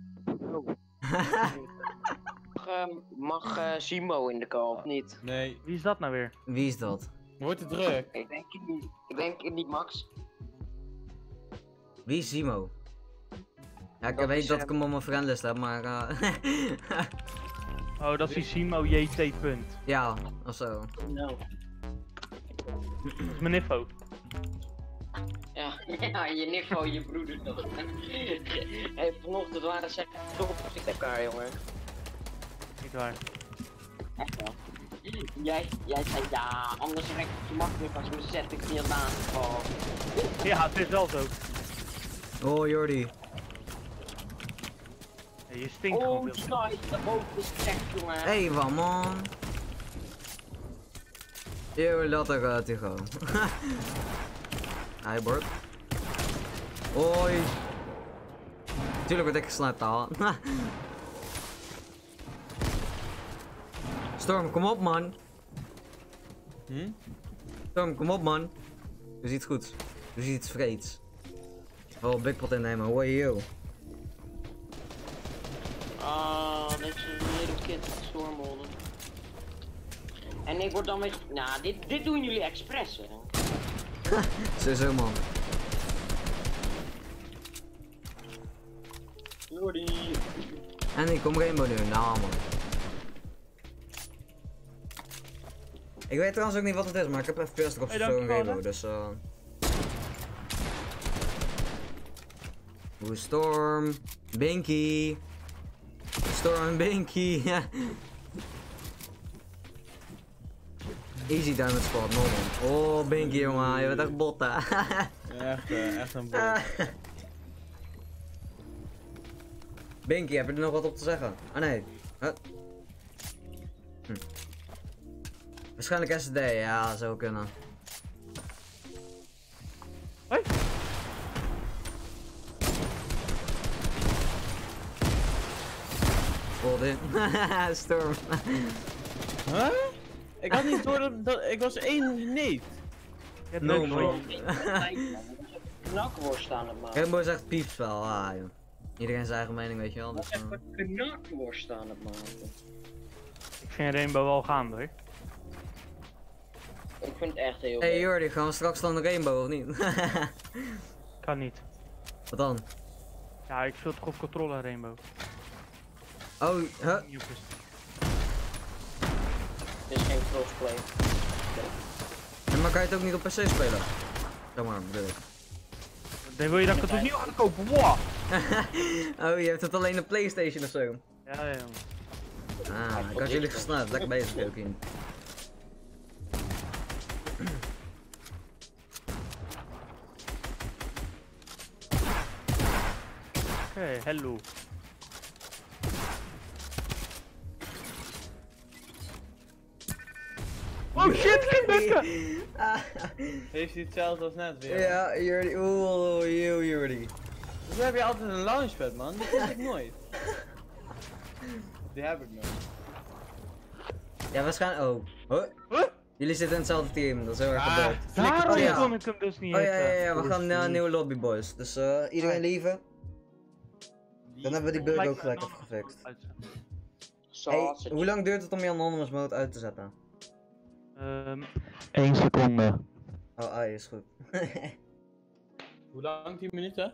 Mag, uh, mag uh, Simo in de call of niet? Nee, Wie is dat nou weer? Wie is dat? wordt het druk. Ik denk het niet. Ik denk het niet, Max. Wie is Simo? Ja, ik Dat weet is, dat uh, ik hem op mijn friendlist heb, maar uh, Oh, dat is die Simo J T punt. ja, of zo. Nou. Dat is mijn niffo. Ja, ja, je niffo, je broeder toch. Hey, vanochtend waren ze toch op elkaar, jongen. Niet waar. Echt wel. Jij, jij zei ja, anders rek ik zo makkelijk als mijn set ik niet aan val. Ja, het is wel zo. Oh, Jordi. Ja, je stinkt gewoon Oh, veel. nice, de boot is gek, jongen. Hey, wat man. Yo, laat er gaat hij gewoon. Hi, Bart. Hoi. Tuurlijk word ik gesniped al. Storm, kom op man. Hm? Storm, kom op man. Je ziet goed. Je ziet iets vreeds. Wel een big pot innemen, hoi yo. Ah, dit is een hele kind van stormholden. En ik word dan weer... Nou, dit, dit doen jullie expres, hè? Sowieso man. Jordi. En ik kom Rainbow nu, nou man. Ik weet trouwens ook niet wat het is, maar ik heb F P S erop Hey, zo'n dankjewel, Rainbow, hè. dus uh... Oeh, Storm, Binky. Storm en Binky. Easy damage spot, no man. Oh, Binky jongen, je bent echt bot hè. Echt, uh, echt een bot. Binky, heb je er nog wat op te zeggen? Ah nee. Huh? Hm. Waarschijnlijk S S D, ja, zou kunnen. Hoi. Hold in. Storm. Huh? Ik had niet door dat, dat ik was één niet. Je hebt No, leuk man. voor Knakworst aan het maken. Rainbow is echt piepspel, ah joh. Iedereen zijn eigen mening, weet je wel. Dus, uh... Even knakworst aan het maken. Ik vind Rainbow wel gaande hoor. Ik vind het echt heel Hey leuk. Jordi, gaan we straks dan de Rainbow of niet? Kan niet. Wat dan? Ja, ik speel toch op controller Rainbow. Oh, huh? Niet op dus. Het is geen crossplay. En maar kan je het ook niet op P C spelen? Zeg maar, bedoel ik. Nee, wil je dat ik het opnieuw ga kopen? Wow! Oh, je hebt het alleen op PlayStation of zo. Ja, ja. Ah, ik had jullie gesnapt. Lekker bezig, Jokin. Oké, okay, hello. Oh shit, klikbekken! Heeft hij hetzelfde als net weer? Ja, Jordi. Oeh, yo, Jordi. Dus heb je altijd een launchpad, man. Die heb ik nooit. Die heb ik nooit. Ja, waarschijnlijk. Oh. Huh? Huh? Jullie zitten in hetzelfde team, dat is heel erg Ah, gebeurd. Daarom Oh, ja. kon ik hem dus niet Oh ja, ja, hitten. ja, we gaan naar een nieuwe lobby, boys. Dus eh iedereen Ah. lieven. Dan hebben we die bug ook gelijk even gefixt. Zo, Hey, hoe lang duurt het om je anonymous mode uit te zetten? Um, Eén seconde. Oh, ai, is goed. Hoe lang? tien minuten?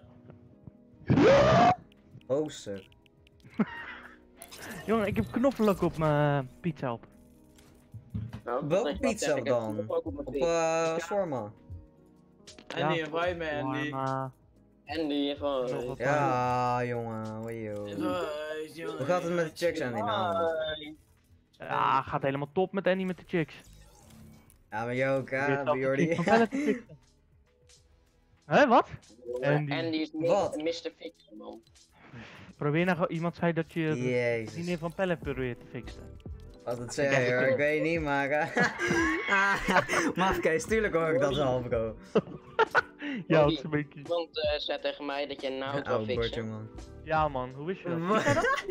Oh, sir. Jongen, ik heb knoflook op mijn pizza op. Nou, Welke dat is wat, pizza zeg, ik heb dan? ook op mijn Op pizza. eh shawarma. Andy, invite me, Andy. Maar, En die even. Nog wat. Ja, jongen, wajo. Invite, jongen. Hoe gaat het met de chicks, Andy? Nou? ja, gaat helemaal top met Andy met de chicks. Ja, maar jou ook, Probeer hè, zelf de Jordi. chick van Pellet te fixen. Hè, wat? En En die, die- is Wat? mister Fixer, man. Probeer nou gewoon- iemand zei dat je die Jezus. van Pellet probeert te fixen. Wat het zei hoor, ik weet niet, maar... eh, Mafkees, tuurlijk hoor ik dat wel, bro. Ja, Jordi, het is een beetje. Iemand uh, zei tegen mij dat je een auto wil Oude bord, fixen. jongen. Ja man, hoe wist je dat? Wie Wat? zei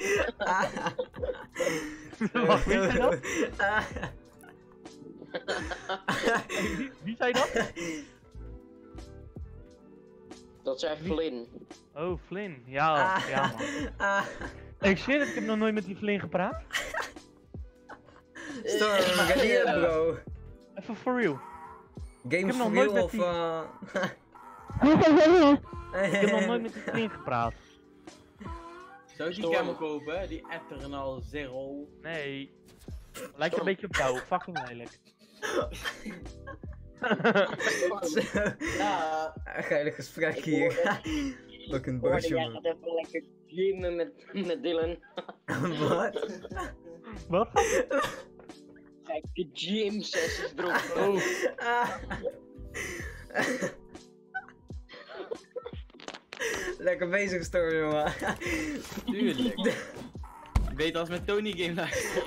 dat? Wacht, wie zei dat? Wie, wie zei dat? Dat zei Flynn. Oh, Flynn. Ja, ja man. Ik zweer dat ik heb nog nooit met die Flynn gepraat. Storm, get here, bro. Even for real. Games heb nog for nooit real met of... die- eh, Ik heb nog nooit met die Flynn gepraat. Zou ik die Storm. camel kopen? Die Eternal Zero. Nee. Lijkt een beetje op jou, fucking lelijk. Ja. Geilig gesprek hier. Fucking Hoorde, bord, jij jongen. gaat even lekker gymmen met, met Dylan. Wat? Wat? Gekke gym sessies erop. Oh. Lekker bezig, Storm, jongen. Tuurlijk. Beter als met Tony Game Night.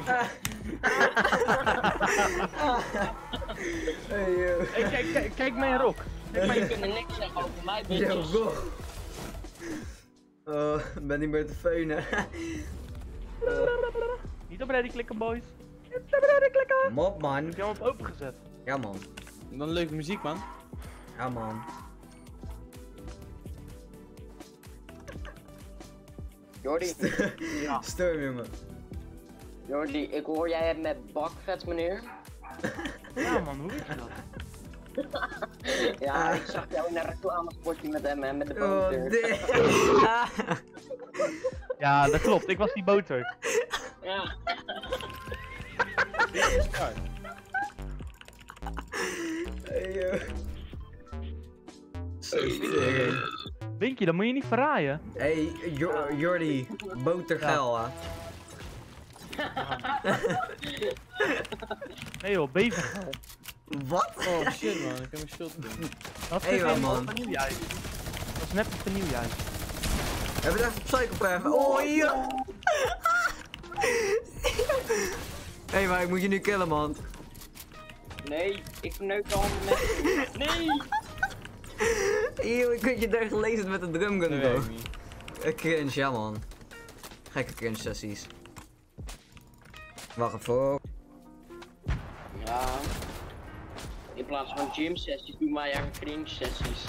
Hey, yo. Hey, kijk, kijk, kijk mijn rok. Kijk Je mijn... kunt er niks zeggen over mij, Yo, bitches. go. Oh, ik ben niet meer te feunen. Niet op ready klikken, boys. Niet op ready klikken. Mop, man. Heb je hem op open gezet? Ja, man. Dan leuke muziek, man. Ja, man. Jordi, Ja. Storm, jongen. Jordi, ik hoor jij hebt met bakvet, meneer. Ja man, hoe is dat? Ja, ik zag jou in een reclamespotje met hem en met de Oh, boter. dit. Ja, dat klopt. Ik was die boter. Ja. Hey, yo. Zo sterk. Winkje, dat moet je niet verraaien. Hey, Jo- Jordi. Botergeil, hè. Nee joh, bevergel. Wat? Oh shit, man. Ik heb mijn shot doen. Dat Hey, zit man, in man. vanilleijs. Dat is net een vanilleijs. Heb je het echt op Psychopath? Oh, ja. Hé, hey, maar ik moet je nu killen, man. Nee, ik verneuk de handen met... Nee! Eeuw, ik kunt je daar gelezen met een drumgun, Dat bro. weet ik niet. Eh, Cringe, ja, man. Gekke cringe sessies. Wacht even. Ja. In plaats van gym sessies, doe maar ja cringe sessies.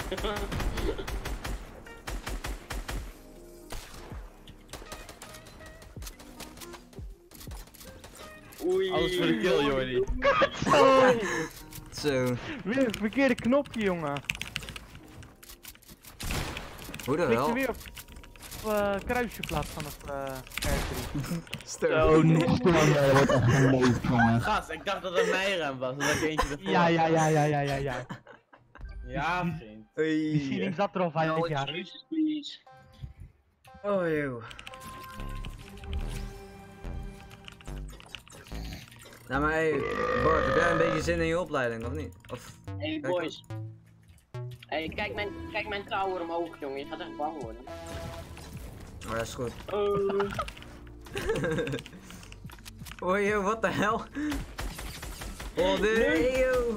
Oei. Alles voor de kill, Jordi. Sorry. Zo. Weer een verkeerde knopje, jongen. Hoe de Klik je hel? weer op uh, kruisje plaats van op uh, R drie. Stel. Gast, ik dacht dat het mijn rem was. Dat ik eentje ervoor. Ja, ja, ja, ja, ja, ja, ja. Ja, vriend. Die ceiling zat er al vijftig No jaar. excuses, please. Oh joh. Nou maar hey, Bart, heb jij een beetje zin in je opleiding of niet? Of... Hey Kijk boys. Hey, kijk mijn, kijk mijn tower omhoog, jongen. Je gaat echt bang worden. Maar dat is goed. Oh. Oh joh, what the hell? Oh nee, joh.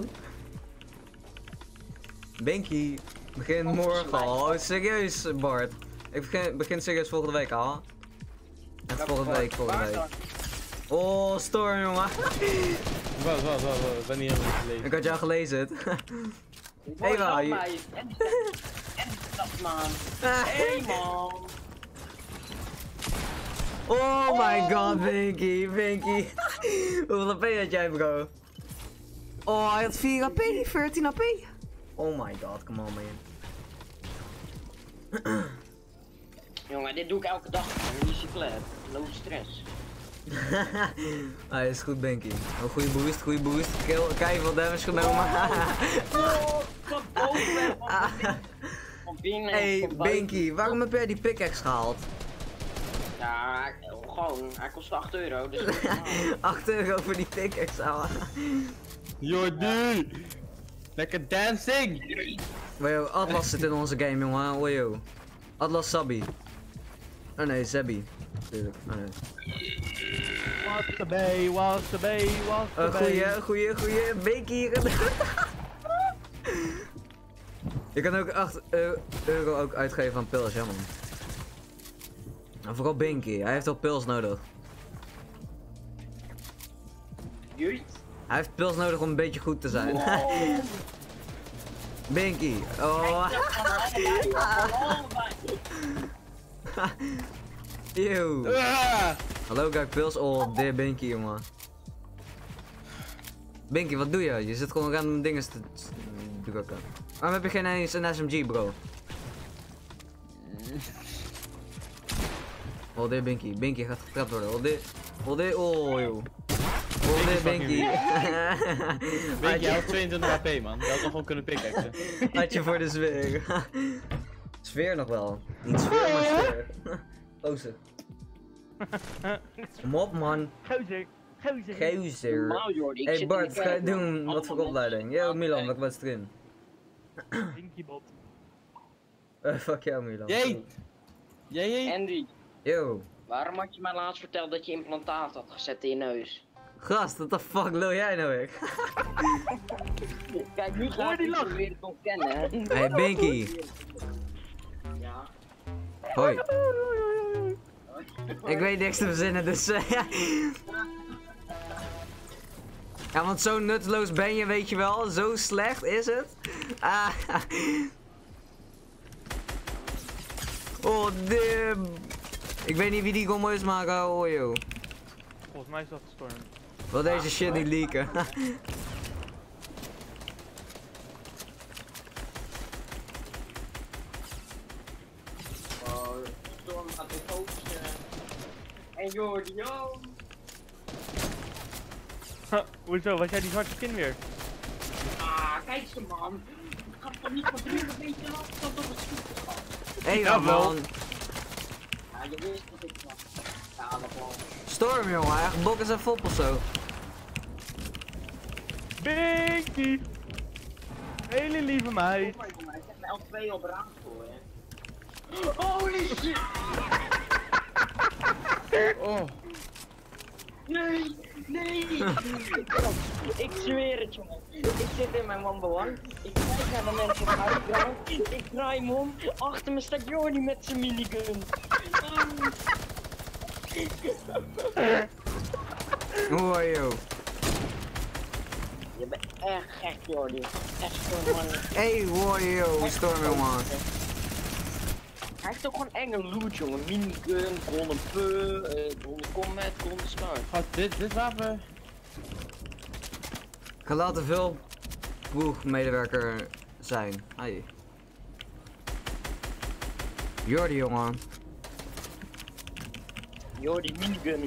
Benky, begin morgen al. Oh, serieus Bart. Ik begin, begin serieus volgende week al. En volgende week, volgende week. Oh, Storm jongen. Wat, wat, wat, wat, ik ben niet helemaal gelezen. Ik had jou gelezen het. Hey, Eva, man. je- En en stap man. Hey man. Oh my god, Benky, Benky. Hoeveel A P had jij bro? Oh, hij had vier A P, veertien A P. Oh my god, come on man. Jongen, dit doe ik elke dag man. Niet zo klep. No stress. Hij is goed, Benky. Oh, goede boost, goede boost. Kill, kijk veel damage genomen. Oh, van boven weg, van binnen. Van binnen. Hey, van buiten. Benky, waarom heb jij die pickaxe gehaald? Ja, gewoon. Hij kost acht euro. Dus acht euro voor die pickaxe, ouwe. Jordi! Lekker dancing! Maar joh, Atlas zit in onze game, jongen. Oh joh. Atlas Sabby. Oh nee, Zebby. Natuurlijk. Oh nee. Was the bay, was the bay, was the Uh, bay. goeie, goeie, goeie. Benky hier. Je kan ook acht euro ook uitgeven aan pils, ja man. En vooral Benky, hij heeft wel pils nodig. Juist. Hij heeft pils nodig om een beetje goed te zijn. Benky, oh. Eeuw. Ah! Hallo, kijk pils. Oh, dear Benky, jongen. Benky, wat doe je? Je zit gewoon random dingen te te drukken. Waarom heb je geen eens een S M G, bro? Oh, dear Benky. Benky gaat getrapt worden. Oh, dear. Oh, dear. Oh, joh. Oh, dear Benky. Weet je, hij had tweeëntwintig H P man. Je had nog gewoon kunnen pickaxen. Had je voor de sfeer. Sfeer nog wel. Niet sfeer, maar sfeer. Gozer. Kom op, man. Gozer, gozer. Gozer. Normaal, Jordi. Ik Hey zit Bart, in de ga je kerk, man. doen? Wat voor Allemaal opleiding? mensen. Yo, Milan, Oké. wat was erin? Dinky bot. Uh, fuck jou, Milan. Jee! Jee! Andy, Yo. waarom had je mij laatst verteld dat je implantaat had gezet in je neus? Gast, wat de fuck lul jij nou weer? Kijk, nu ga Hoor ik die die lach. weer ontkennen, hè? Hey, Benky. Ja. Hoi. Ik weet niks te verzinnen, dus... eh, ja, want zo nutteloos ben je, weet je wel. Zo slecht is het. Ah. Oh, dim. Ik weet niet wie die combo is, maar uh, oh joh. Volgens mij is dat Storm. Wil deze shit niet leaken. Oh, Storm gaat het hoogste. En Jordi, yo! Ha, hoezo, was jij die zwarte skin weer? Ah, kijk ze man! Ik ga toch niet van drie een beetje afstand op het schieten gehad. Hé, Ja, wel. man. Ja, je wist dat ik was. Ja, dat wel. Storm, jongen. Echt bokken zijn fop of zo. Binky! Hele lieve meid. Oh my god, ik heb me L twee op raad voor, hè. Holy shit! Oh! Nee! Nee! Ik zweer het, jongen. Ik zit in mijn one by one. Ik kijk naar de mensen op uitgang. Ik draai me om. Achter me staat Jordi met zijn minigun. Oh joh. Je bent echt gek, Jordi. Echt gewoon man. Hey, wow, joh. Storm, jongen. Hij heeft ook gewoon enge loot, jongen. Minigun, golden peu, uh, golden combat, golden star. Gast, dit, dit wapen... Ik ga laten veel ploegmedewerker zijn. Hey. Jordi, jongen. Jordi, minigun.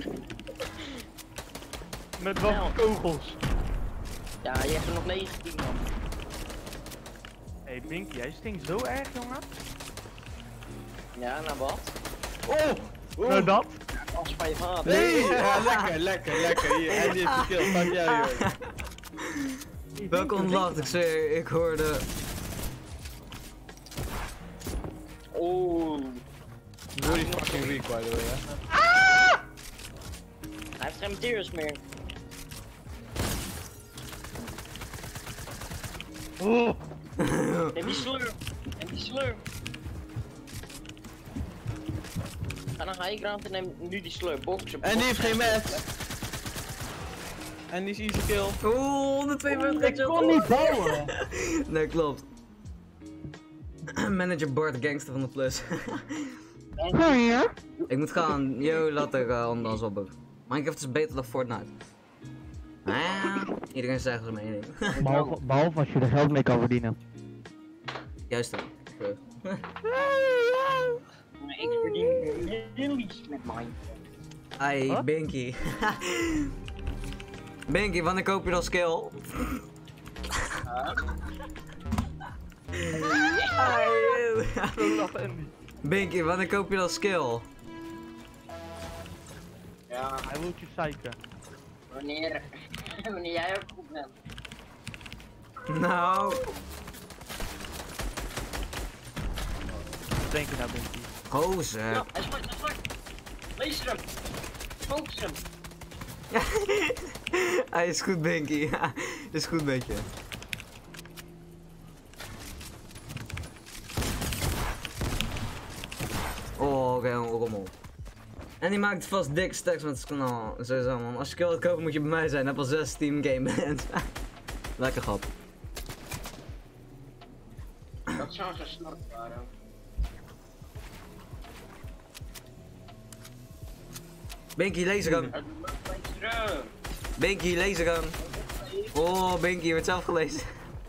Met wat Nou. kogels. Ja, je hebt er nog negentien man. Hey Binky, jij stinkt zo erg, jongen. Ja, naar wat? Oh! Oeh. Nou dat? Als van je vader. Nee! Ja, lekker, lekker, lekker. Hier, en die heeft gekild. Pak jou, joh. Welke ontlacht, ik zweer, ik hoorde... Oeh. Really fucking weak, by the way, hè. Hij heeft geen materials meer. Oh. Neem die slurp. Neem die slurp. Ga naar high ground en neem nu die slurp. Boksen. En die heeft geen match. En die is easy kill. Oeh, honderdtweeënvijftig Ik kon niet bouwen. Nee, klopt. Manager Bart, gangster van de plus. Ja? Ik moet gaan. Yo, later uh, anders op. Minecraft is beter dan Fortnite. Ah, iedereen zegt zijn mening. Behalve, behalve als je er geld mee kan verdienen. Juist dan. Maar ik verdien millies met Minecraft. Ai, Wat? Binky. Binky, wanneer koop je dan skill? Ai, Zo lacht Andy. Binky, wanneer koop je dan skill? Ja, Hij wil je zeiken. wanneer, wanneer jij ook goed bent. Nou, Wat denk je nou, Binky? gozer. Ja, hij is zwart, hij is zwart. Lees hem. Focus hem. Hij is goed, Binky. Is goed met je. Oh, oké, okay, rommel. En die maakt vast dik stacks met zijn kanaal. Sowieso, man. Als je kill wilt kopen, moet je bij mij zijn. Heb al zes Steam Game Bands. Lekker grap. Dat zou zo snor waren. Binky, lasergun. Het moet terug. Binky, lasergun. Oh, Binky, je wordt zelf gelezen.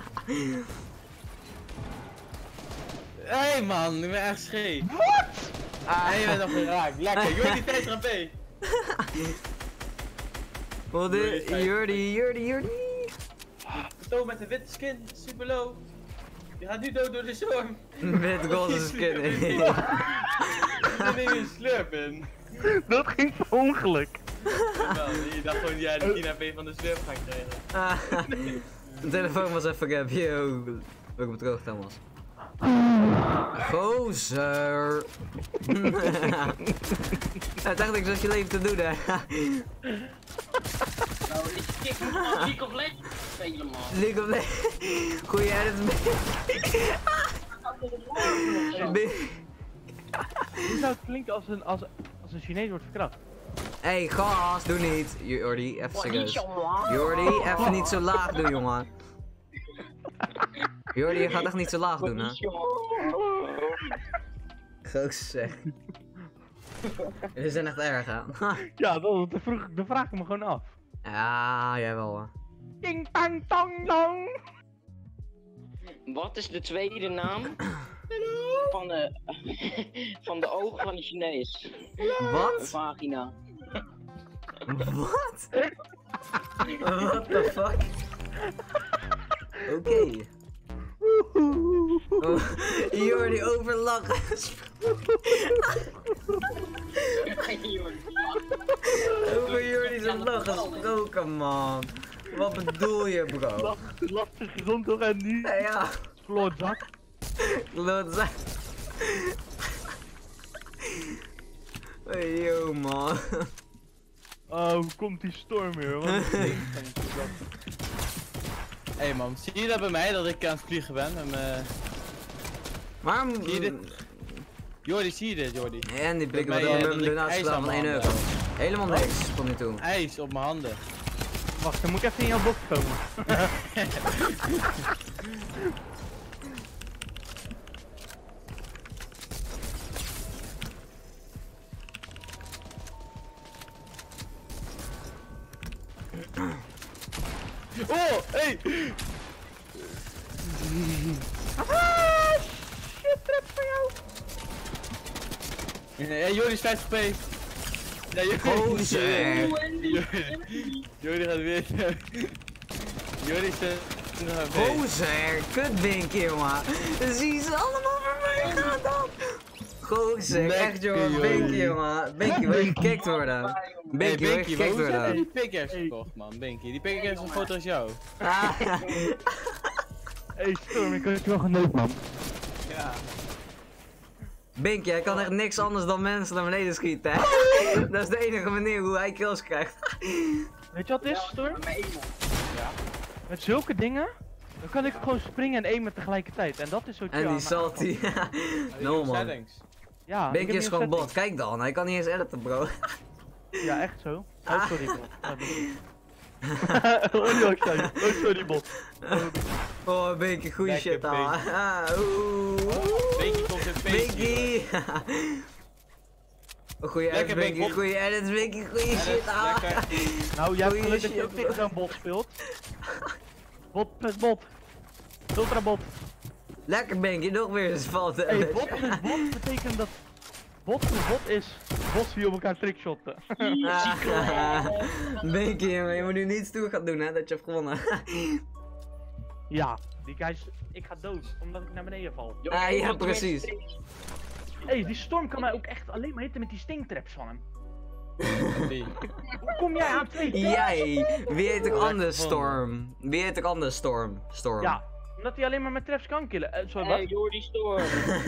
Hé hey, man, ik ben echt scheef. Wat? Ah, je bent nog geraakt. Lekker. Jordi vijftig H P. Wat is Jordi, Jordi, Jordi. Zo met de witte skin, super low. Je gaat nu dood door de storm. Wit golden skin. Er zit een slurp in. Dat ging per ongeluk. Wel, je dacht gewoon dat jij de tien H P van de slurp gaat krijgen. De telefoon was even gap. Yo, welkom terug, Thomas. Gozer. Ja, dacht ik zoals je leven te doen, hè. Nou, ik kijk nog maar League of Legends spelen, man. League of Legends. Goeie edits. Hoe zou het klinken als een, als, als een Chinees wordt verkracht? Hey, gas, doe niet. Jordi, even Niet serieus. zo, man. Jordi, even niet zo laag doen, jongen. Jordi, je gaat echt niet zo laag doen, hè. Gozer. Jullie zijn echt erg, hè. Ja, dat, dat, vroeg, dat vraag ik me gewoon af. Ja, jij wel, hoor. Ding tang tong dong. Wat is de tweede naam van de, van de ogen van de Chinees? Een Wat? vagina. Wat? What the fuck? Oké. Okay. Oh, Jordi overlachen. Over Jordi zijn lach gesproken, man. Wat bedoel je, bro? Lach, lach zich gezond toch en nu? Ja, ja. Klootzak. Klootzak. Hey, yo, man. Oh, hoe komt die storm weer? Wat een Hé hey man, zie je dat bij mij dat ik aan het vliegen ben? Met mijn... Waarom? Zie je dit? Jordi, zie je dit, Jordi? En die blikken Bij wat mij, ik eh, met dat hem ik ernaast ijs slaan aan van mijn één euro. handen. Helemaal niks tot nu toe. IJs op mijn handen. Wacht, dan moet ik even in jouw box komen. Oh, hey! Ah, shit, trap van jou. Ja, Jordi is vijftig P. Ja, Jordi. Gozer. Jordi, Jordi gaat weer. Jordi is... uh, vijfentwintig H P. Gozer, kut Binky, jongen. Zie ze allemaal voor mij gaan dan. Gozer, Lekker, echt jongen, joh. Binky, jongen. Binky, wil je gekikt worden? Hey, Binky, wil je Binky, gekikt waarom heb je worden? die pickaxe gekocht, man? Binky, die pickaxe is een foto als jou. Ah, Hey Storm, ik heb je wel geneukt man. Ja. Binky, hij kan echt niks anders dan mensen naar beneden schieten, hè? Dat is de enige manier hoe hij kills krijgt. Weet je wat het is, Storm? Ja. Met zulke dingen, dan kan ik gewoon springen en aimen tegelijkertijd. En dat is zo chill En die aan de salty. No Nieuwe man. settings. Ja, ik Binky heb is nieuwe gewoon bot, settings. kijk dan, hij kan niet eens editen bro. Ja, echt zo. Ah. Oh, sorry bot. Ja, dat is- Oh, ja, ik zei het. Oh, sorry bot. Oh, Binky, goeie Lekker, shit al. Binky. Ah, oeh. Binky komt in feestje. Binky! Oh, goeie edits, Lekker, Binky, Binky. goeie edits, Binky, goeie Edits, shit ah. lekker. Nou, jij hebt Goeie geluk dat je shit, ook tegen zo'n bot speelt. Bot plus bot. Ultra bot. Lekker Binky, nog weer eens valt de Hey, edit. bot plus bot betekent dat bot plus bot is bots die op elkaar trickshotten. Ah, Binky, jongen, je moet nu niet stoer gaan doen, hè, dat je hebt gewonnen. Ja, die guys, ik ga dood omdat ik naar beneden val. Ah, ja, precies. Hey, die Storm kan mij ook echt alleen maar hitten met die stinktraps van hem. Die. Hoe kom jij aan twee? Jij, wie heet ook Lekker anders gevonden. Storm? Wie heet ook anders Storm? Storm. Ja, omdat hij alleen maar met traps kan killen. Uh, sorry, Hey, wat? Jordi Storm.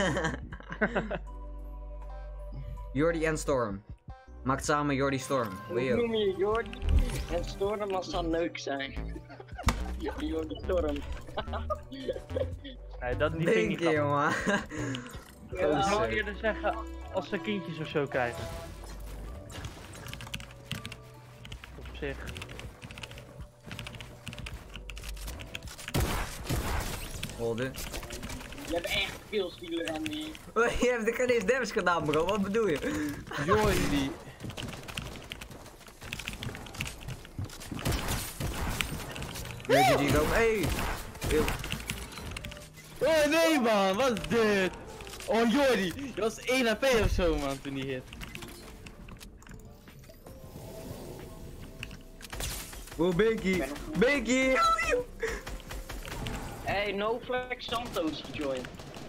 Jordi en Storm. Maakt samen Jordi Storm. Wil Hoe je ook? noem je Jordi en Storm als dat leuk zijn? Jordi Storm. Nee, dat die vind ik niet Binky, grappig. jongen. Ik Oh, zou shit. eerder zeggen als ze kindjes of zo krijgen. Op zich. Holde. Je hebt echt veel stielen en die. Je hebt geen eens damage gedaan, bro. Wat bedoel je? Jordi. Weet je die ook? Hey! Eeuw. Oh nee man, wat is dit? Oh Jordi, je was één H P of zo man toen die hit. Oh, Binky! Binky! Hey, No Flex Santos gejoined.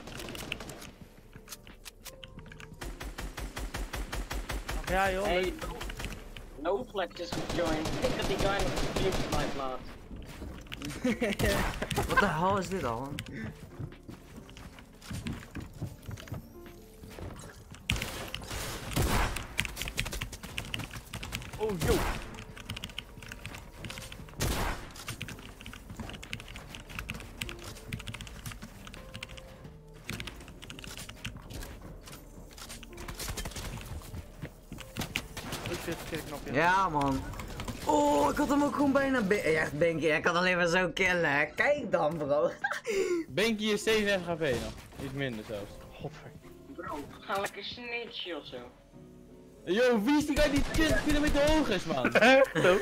Ja joh. Hey, No Flex is gejoined. Ik heb die guy nog gestreamd live laat. Wat de hel is dit al? Oh yo. Ik zit verkeerde knopje. Ja, man. Oh, ik had hem ook gewoon bijna bi- Echt, Binky, hij kan alleen maar zo killen, hè. Kijk dan, bro. Binky is zevenendertig H P nog. Iets minder zelfs. Godver. Bro, ga lekker snitchen of zo. Yo, wie is die guy die twintig kilometer hoog is man? Echt zo?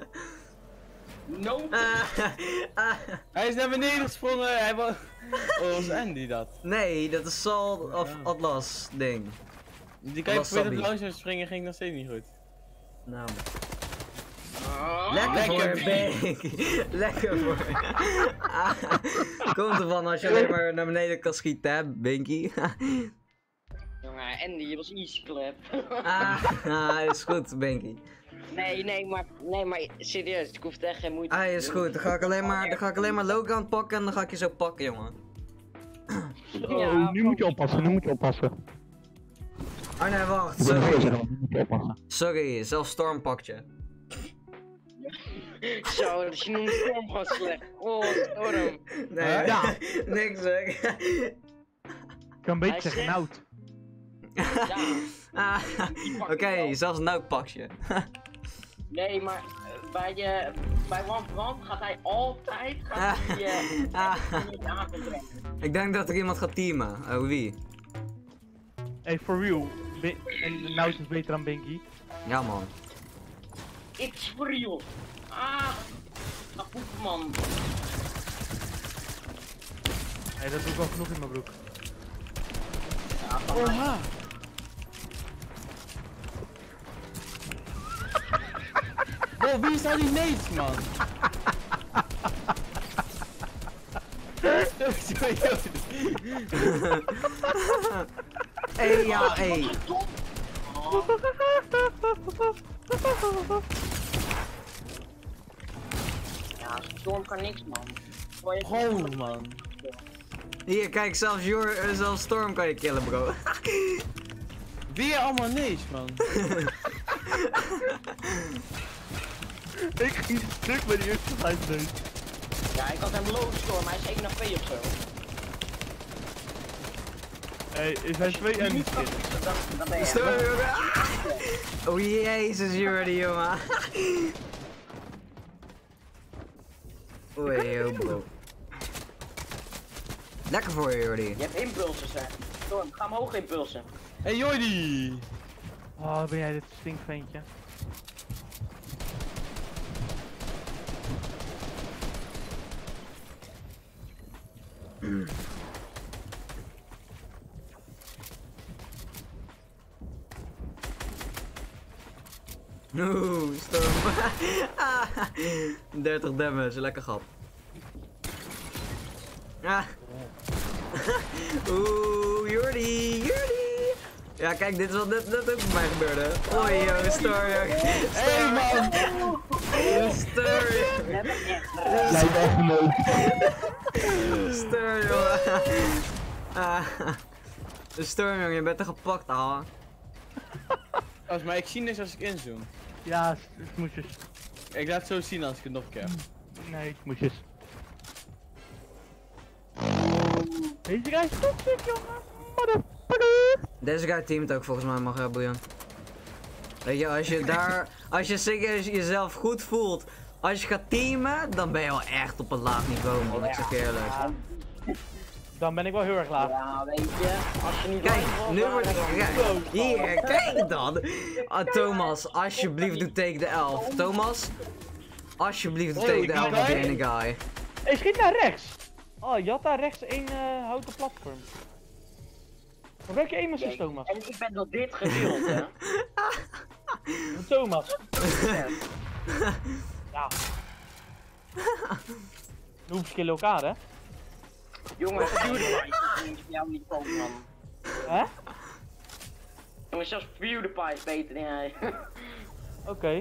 No Ah, ah. Hij is naar beneden gesprongen, hij was... Oh, was Andy dat? Nee, dat is Salt of Ja. Atlas ding. Die guy probeerde op Wasabi. langzaam springen, ging nog steeds niet goed. Nou. Ah, Lekker, Lekker, voor Binky. Lekker voor. Ah, komt ervan als je alleen maar naar beneden kan schieten, hè, Binky. Jongen, Andy, je was easy clap. ah, ah, is goed, Binky. Nee, nee, maar, nee, maar serieus, ik hoef echt geen moeite Ah, te is doen. goed. Dan ga ik alleen maar, dan ga ik alleen maar Logan pakken en dan ga ik je zo pakken, jongen. Oh, nu moet je oppassen, nu moet je oppassen. Oh nee, wacht. Ik wil Sorry. zeggen, nu moet je oppassen. Sorry, zelfs Storm pakt je. Zo, dus je noemt Storm gewoon slecht. Oh, Storm. Nee, Huh? ja. Niks zeg. Ik kan een beetje Hij zeggen, zegt- nou. Ja, Ah, Oké, zelfs nou pak je. nee, maar eh, bij, eh bij One Brand gaat hij altijd gaat hij, eh, Ah. niet aanbrengen. Ik denk dat er iemand gaat teamen. Oh, wie? Hey, for real. Bi- en nou is het beter dan Binky. Ja, man. It's for real. Ah, dat poep man. Hey, dat doe ik wel genoeg in mijn broek. Ja, van Oh mij. ha! Oh, wie is al die mates man? Hé, ja, hé. Ja, Storm kan niks, man. Oh, man. Hier, kijk, zelfs, Jor, uh, zelfs Storm kan je killen, bro. Weer allemaal niks, man. Ik ging stuk bij die eerste vijf neus. Ja, ik had hem low Storm, hij is één H P of zo. Hé, hey, is hij twee en niet in? Dat, dat ben je. Storm, jongen. Oh, jezus, Jordi, jongen. Oei, yo, bro. Lekker voor je, Jordi. Je hebt impulsen, hè. Storm, ga omhoog impulsen. Hé, hey, Jordi. Oh, ben jij dit stinkveentje? Oeh, Storm. dertig damage, lekker grap. Ah. Oeh, Jordi, Jordi. Ja, kijk, dit is wat net, net ook bij mij gebeurde. Oei, yo, Storm. Hé, man. Storm. Jij bent leuk. Storm, jongen. Ah. Storm, jongen, je bent er gepakt, al. Als, maar ik zie niks als ik inzoom. Ja, smoesjes. Ik laat het zo zien als ik het nog een keer heb. Nee, smoesjes. Deze guy is toxic, jongen. Motherfucker. Deze guy teamt ook volgens mij, mag ja, boeien. Weet je, als je daar, als je serieus jezelf goed voelt, als je gaat teamen, dan ben je wel echt op een laag niveau, man. Ik zeg je eerlijk. Ja, Dan ben ik wel heel erg laag. ja, weet je, als je niet Kijk, live was, nu dan- wordt het. Hier, kijk dan. Ah, Thomas, alsjeblieft doe take de elf. Thomas, alsjeblieft doe Oh, take de die elf op die guy? ene guy. Hey, schiet naar rechts. Oh, je had daar rechts één uh, houten platform. Gebruik je aim assist, Thomas? En ik ben door dit gedeeld, hè. Thomas. Ja. Noobs killen elkaar, hè? Jongens, PewDiePie is voor jou niet koop, man. Hè? Jongens, zelfs PewDiePie is beter dan jij. Oké. Okay.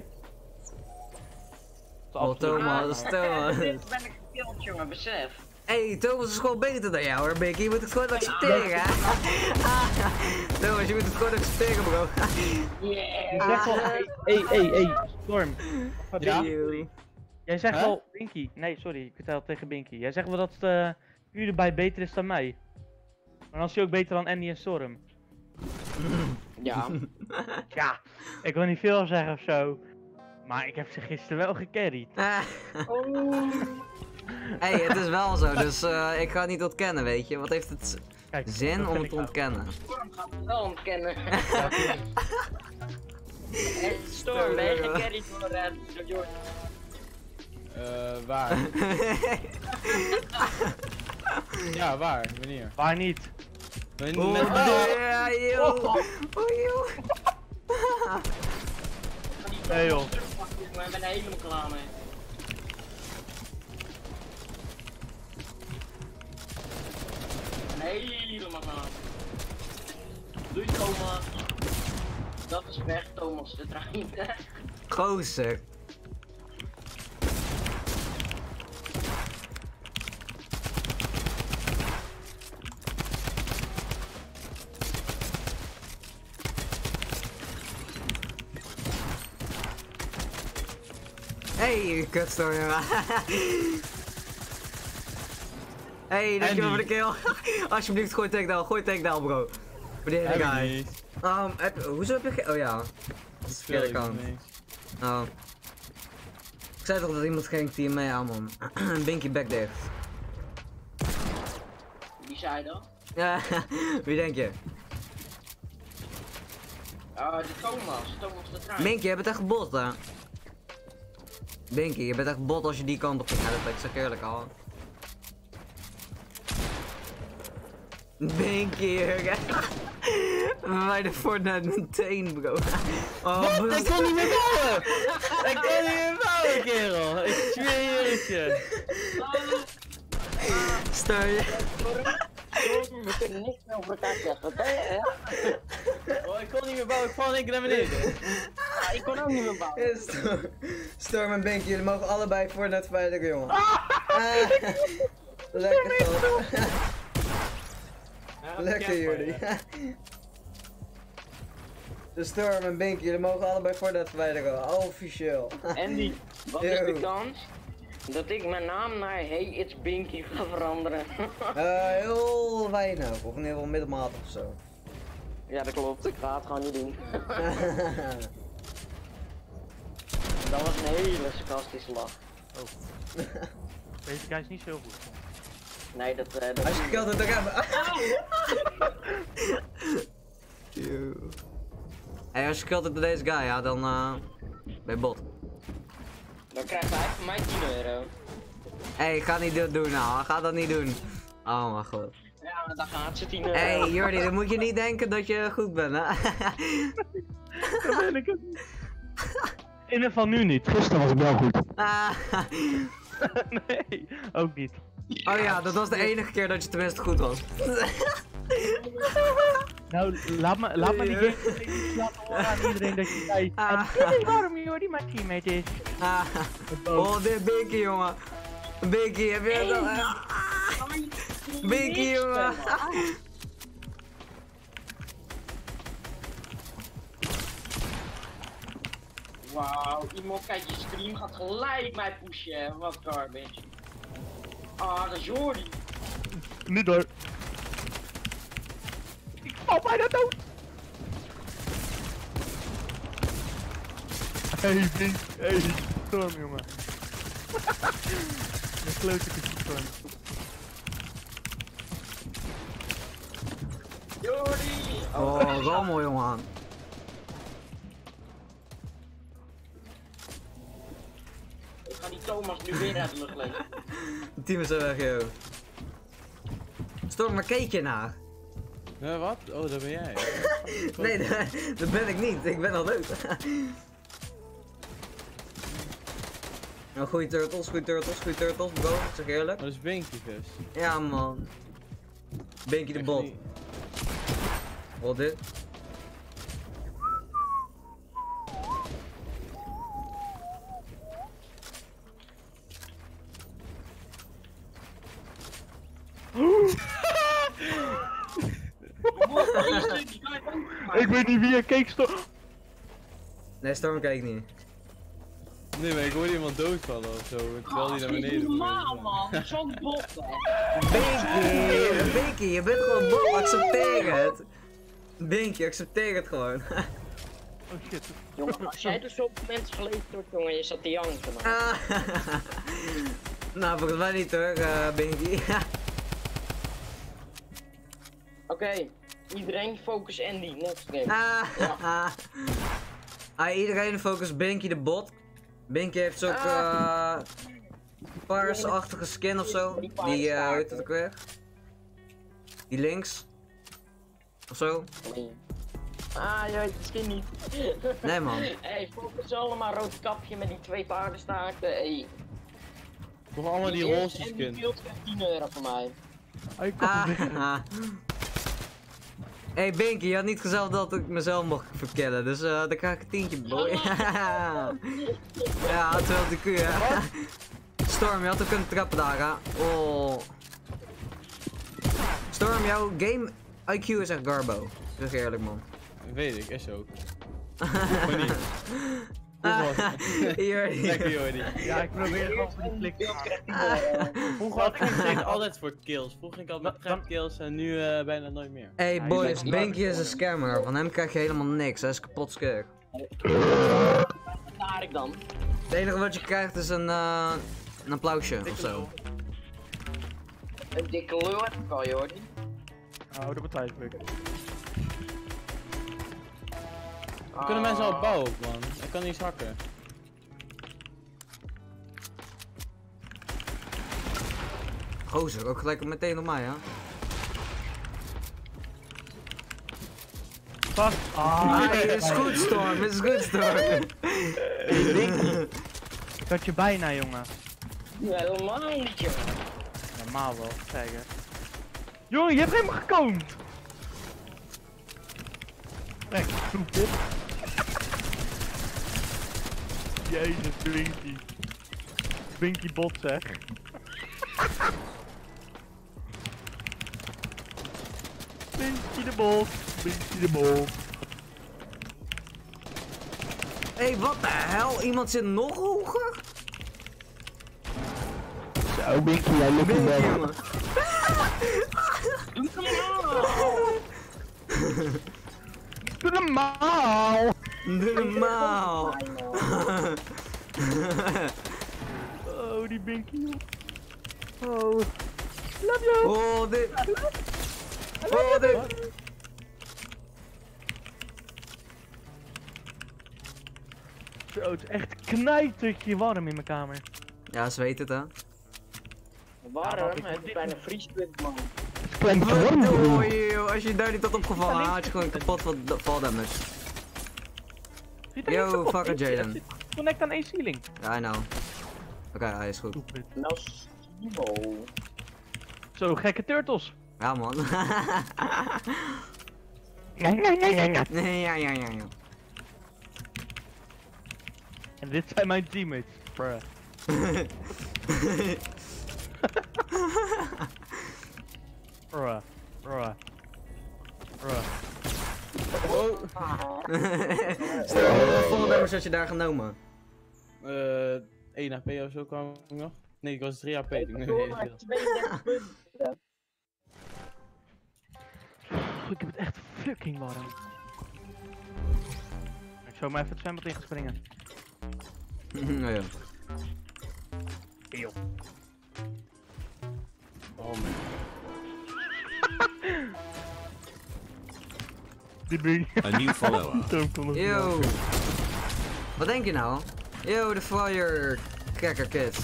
Oh, Thomas, Thomas. Dit ben ik gekillt, jongen, besef. Hey, Thomas is gewoon beter dan jou hoor, Becky. Je moet het gewoon accepteren. Thomas, je moet het gewoon accepteren, bro. Yeah. Je zegt wel, hey, hey, hey, hey, Storm. Ja? Jij zegt Huh? wel, Binky. Nee, sorry, ik vertel het tegen Binky. Jij zegt wel dat uh, PewDiePie beter is dan mij. Maar dan is hij ook beter dan Andy en Storm. Ja. Ja, ik wil niet veel zeggen of zo. Maar ik heb ze gisteren wel gecarried. Oh. Hey, het is wel zo, dus uh, ik ga het niet ontkennen, weet je. Wat heeft het Kijk, zin dat om vind het ik te ook. ontkennen? Storm gaat het wel ontkennen. Ja, tuurlijk. En Storm, ben je gecarried door uh, door Jordan? Eh, waar? Ja, waar? Wanneer? Waar niet? Wanneer- Oh, met- ja, joh. Oh, joh. Nee, joh. Ik ben er helemaal klaar mee. Ik ben helemaal klaar. Doei Thomas. Dat is weg, Thomas de trein. Gozer. Hey, kutstorm, jongen. Hey, dankjewel voor de kill. Alsjeblieft, gooi takedown, gooi takedown, bro. Voor die ene Heb ik guy. niet. Um, heb, hoezo heb je ge- Oh ja. Dat is de Speel verkeerde ik kant. niks. Oh. Ik zei toch dat iemand ging team mee aan, man. Binky back dicht. Wie zei dat? Ja, wie denk je? Uh, de Thomas, Thomas de trein. Binky, je bent echt bot, hè? Binky, je bent echt bot als je die kant op gaat. Ja, ik zeg eerlijk al. Binky, bij de Fortnite meteen, bro. Oh, Wat? bro. Ik kon niet meer bouwen! Ik kon niet meer bouwen, kerel! Ik zweer je. Stel je. We kunnen niks meer over elkaar zeggen, oké? hè? Oh, ik kon niet meer bouwen, ik val in één keer naar beneden. Ja, ik kon ook niet meer bouwen. Ja, Storm, Storm en Binky, jullie mogen allebei Fortnite verwijderen, jongen. Ah, lekker toch? Lekker jullie. De Storm en Binky, jullie mogen allebei Fortnite verwijderen, officieel. Andy, wat Yo. is de kans dat ik mijn naam naar Hey It's Binky ga veranderen? Eh, heel weinig, of in ieder geval middelmatig of zo. Ja, dat klopt. Ik ga het gewoon niet doen. Dat was een hele sarcastische lach. Deze guy is niet zo heel goed. Nee, dat... Uh, dat Als je kilt het, dan gaan we... Hey, als je kilt het door deze guy, ja, dan uh, ben je bot. Dan krijgt hij van mij tien euro. Hey, ga niet dit doen nou, ga dat niet doen. Oh mijn god. Ja, maar dan gaat ze tien euro. Hey Jordi, dan moet je niet denken dat je goed bent, hè? Dat ben ik het. In ieder geval nu niet. Gisteren was ik wel goed. Ah. Nee, ook niet. Oh ja, dat was de enige keer dat je tenminste goed was. Nou, laat me, laat me die game even laten horen aan iedereen dat je zei. En dit is waarom Jordi mijn teammate is. Ah. Oh, dit Binky, jongen. Binky, heb je het al? Binky, jongen. Wauw, iemand kijkt je stream, gaat gelijk mij pushen. Wat garbage. Ah, dat is Jordi. Niet hoor. Ik val bijna dood. Hey, Bink. Hey, Storm, jongen. Een kleutertje Storm. Jordi! Oh, rommel, jongen. Ik ga die Thomas nu weer uit de lucht leggen. Het team is er weg, joh. Storm, waar keek je naar? Eh, wat? Oh, daar ben jij. Nee, dat, dat ben ik niet. Ik ben al dood. Nou, goeie turtles, goeie turtles, goeie turtles, bro. Ik zeg eerlijk. Oh, dat is Binky vis. Ja, man. Binky de bot. Wat dit? Ik weet niet wie er keek, Storm. Nee, Storm keek niet. Nee, maar ik hoorde iemand doodvallen of zo, terwijl die naar beneden viel. Normaal, man. Zo'n bot, hè. Binky, Binky, je bent gewoon bot, accepteer het. Binky, accepteer het gewoon. Oh shit. Jongen, als jij dus zoveel mensen geleefd wordt, jongen, je zat te janken, man. Ah. Nou, volgens mij niet hoor, uh, Binky. Oké, okay, iedereen focus Andy, next game. Ah. Ja. Ah, iedereen focus Binky de bot. Binky heeft zo'n uh, paars-achtige skin of zo. Die, uh, hoe heet het ook weer? Die links. Of zo. Ah, je weet het skin niet. Nee man. Hey, focus allemaal rood kapje met die twee paardenstaarten. Hey. Toch allemaal die roze En die skin. beeld krijgt tien euro van mij. Oh, ik kom Ah. weer. Hey Binky, je had niet gezegd dat ik mezelf mocht verkennen, dus uh, dan krijg ik een tientje, boy. Ja, terwijl de Q, hè. Storm, je had ook kunnen trappen daar, hè. Oh. Storm, jouw game I Q is echt garbo. Zeg eerlijk, man. Weet ik, is ook. Maar niet. Hier, Lekker hier. Jordi. Ja, ik probeer gewoon voor die flik te Beeld maken. krijgt tien euro. Vroeger had ik het altijd voor kills. Vroeger ging ik altijd met trap kills en nu uh, bijna nooit meer. Hey Ja, je boys, bent- Binky is een scammer. Van hem krijg je helemaal niks. Hij is kapot skeur. Daar ik dan. Het enige wat je krijgt is een, uh, een applausje of zo. Een dikke lul heb ik al, Jordi. Oh, dat betaal ik. We kunnen mensen al bouwen, man. Ik kan niet eens hakken. Gozer, ook gelijk meteen op mij, hè? Vast. Ah, het is goed, Storm, het is goed, Storm. Ik had je bijna, jongen. Nee, helemaal niet, jongen. normaal wel, zeggen. Jongen, je hebt hem gekoond! Echt, stupid. Jezus, Binky. Binky bot zeg. Binky de bot, Binky de bot. Hé, hey, wat de hel? Iemand zit nog hoger? Zo, Binky, jij lukt Binky, jongen. Doe normaal! Doe normaal! Oh, die Binky. Oh. Love you! Oh, dit. Oh, dit. Zo, het is echt knijtertje warm in mijn kamer. Ja, ze weten het, hè? Warm, het is bijna vriespunt, man. Klein beetje warm. Oh, joh, als je daar niet had opgevallen, had je gewoon kapot wat fall damage. Yo, fuck it, Jaden. Connect aan één ceiling. Ja, I know. Oké, hij is goed. Nou, Stimo. Zo, gekke turtles. Ja, man. Ja, ja, ja, ja, ja. Nee, ja, ja, ja, ja. En dit zijn mijn teammates. Bruh. Bruh. Bruh. Bruh. Oh. Stel, hoeveel fall damage had je daar genomen? Eh, één H P of zo kwam ik nog. Nee, ik was drie H P. Ik nee, nee, nee. Ik heb het echt fucking warm. Ik zou maar even het zwembad in gaan springen. Nou ja. Eeuw. Oh man. Die ben A new follower. Yo. Wat denk je nou? Yo, de Fire Cracker Kid.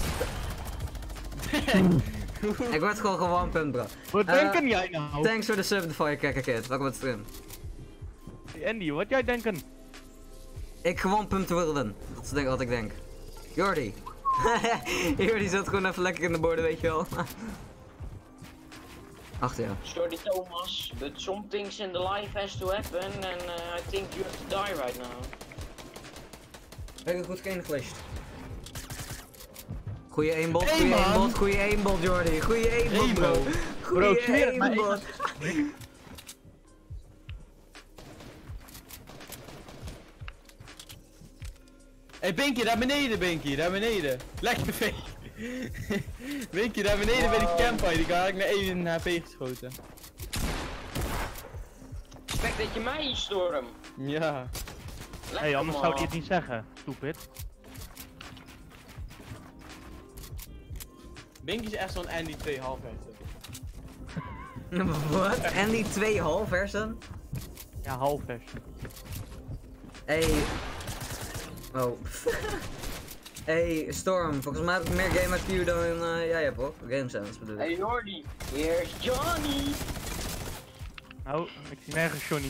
Ik word gewoon gewampunt, bro. Wat Uh, denken jij nou? Thanks voor de sub, de Fire Cracker Kid. Welkom bij de stream. Andy, wat jij denken? Ik gewampunt worden. Dat is denk- wat ik denk. Jordi. Jordi zat gewoon even lekker in de borden, weet je wel. Ach ja. Sorry Thomas, but some things in the life has to happen and uh, I think you have to die right now. Heb ik goed geïnglished? Goeie aimbot, Hey, goeie man. aimbot, goeie aimbot Jordi. Goeie aimbot bro. Aimbot. Bro, ik Goeie zweer het, maar ik aimbot. Hey Binky, daar beneden Binky, daar beneden. Lekker fake. Binky, daar beneden bij die campfire, die had ik naar één H P geschoten. Respect dat je mij hier storm. Ja. Hé, hey, anders zou ik het niet zeggen. Stupid. Binky is echt zo'n Andy twee half versie. Wat? En die twee half versen? Ja, half vers. Hey. Oh. Hey, Storm, volgens mij heb ik meer game I Q dan uh, jij hebt hoor. Game sense bedoel ik. Hey Jordi, here's Johnny. Nou, ik zie nergens Johnny.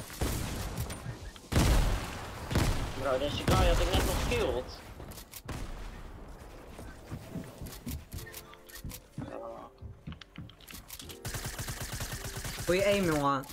Bro, deze guy had ik net nog gekillt. Goeie aim jongen.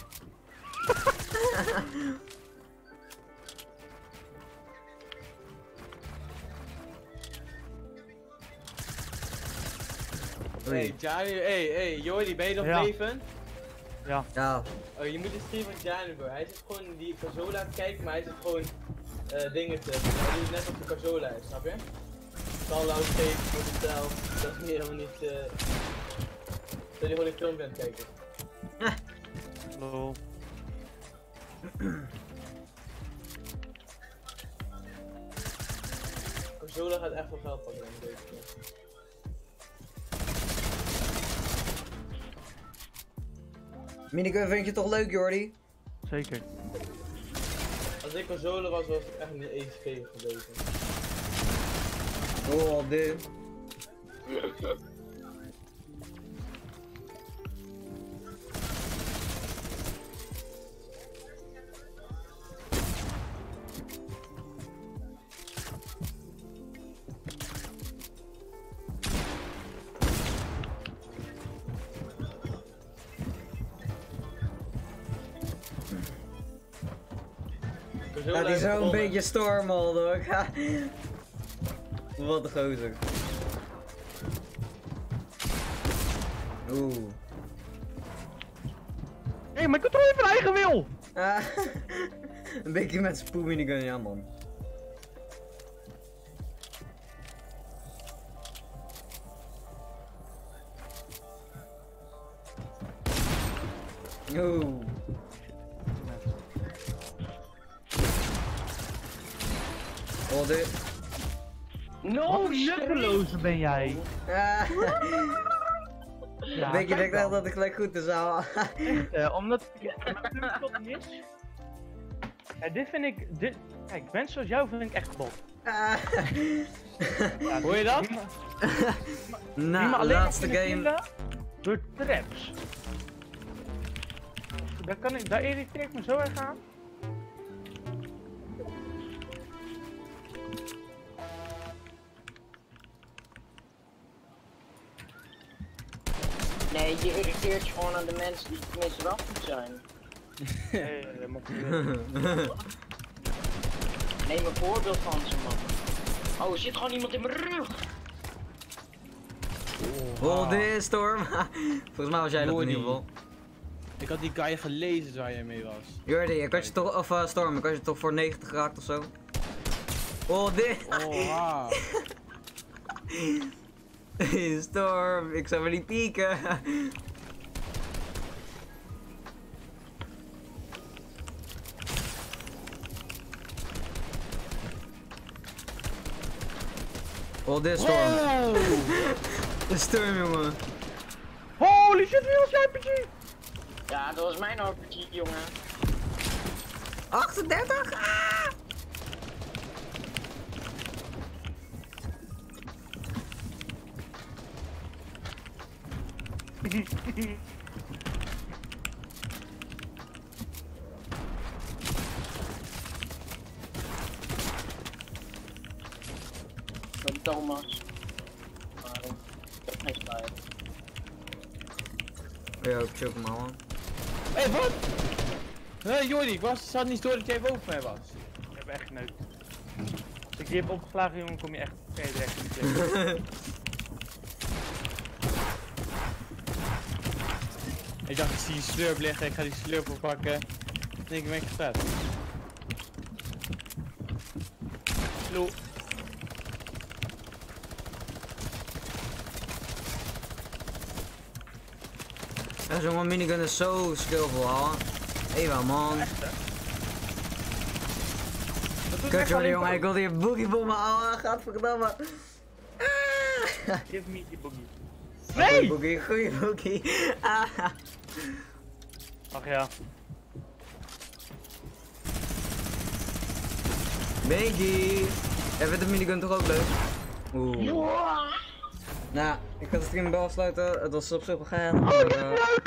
Hey, Jani, hey, hey, Jordi, ben je nog Ja. leven? Ja. Ja. Oh, je moet de stream van Jani bro. Hij zit gewoon in die console aan het kijken, maar hij zit gewoon uh, dingen te. Hij doet net op de console uit, snap je? Call out geven voor de tel. Dat is meer helemaal niet. Uh... Dat je gewoon een filmpje aan het kijken. Lol. Console gaat echt wel geld pakken in deze keer. Minigun vind je toch leuk Jordi? Zeker. Als ik console was, was ik echt niet eens geven gebleven. Oh, dit. Cajola die heeft zo'n gewonnen. beetje storm al hoor. Wat een gozer. Oeh. Hé, maar ik controleer even mijn eigen wil! Ah, een beetje met spoel minigun, ja man. Oeh. Oh, dit. No, Wat een nutteloze ben jij! Ah, Ja, denk je kijk denkt echt dan. dat ik gelijk goed is al. Eh, omdat ja, natuurlijk tot mis. Ja, dit vind ik. Dit, kijk, mensen zoals jou vind ik echt bot. Ah. Ja, Hoor je dat? die me- die me Nou, alleen maar laatste kunnen game. vinden door traps. Daar, kan ik, daar irriteer ik me zo erg aan. Nee, je irriteert je gewoon aan de mensen die miswaffend zijn. Nee, dat mag niet. Neem een voorbeeld van ze, man. Oh, er zit gewoon iemand in mijn rug. Oh, dit is storm. Volgens mij was jij dat in Jordi. ieder geval. Ik had die guy gelezen waar jij mee was. Jordi, ik had je toch, of uh, Storm, ik had je toch voor negentig geraakt of zo? Oh, dit. Oh, ah. Storm, ik zou maar niet pieken. Oh, dit is Storm. Wow. Dit is Storm, jongen. Holy shit, wie was jij, P G? Ja, dat was mijn R P G, jongen. achtendertig? Ah! Van Thomas. Waarom? Ik heb geen spijt. Ja, ik choke hem al. Hé, hey, wat? Nee, Jordi, ik was, zat niet door dat jij boven mij was. Ik heb echt geneukt. Als ik die heb opgeslagen, jongen, kom je echt okay, direct in de plek. Ik dacht, ik zie die slurp liggen, ik ga die slurp oppakken. Nee, ik ben gestart. Hallo. Ja, zo'n minigun is zo skillful, al. Ewa, man. Kut, Jordi, jongen, ik wil die boogiebommen, ouwe. Gadverdamme. Ah! Give me die boogie. Goeie Nee! boogie, goeie boogie. Ah. Ach ja. Biggie. Jij vindt de minigun toch ook leuk? Oeh. Nou, ik ga de stream wel afsluiten. Het was op zich wel gegaan. Maar, uh,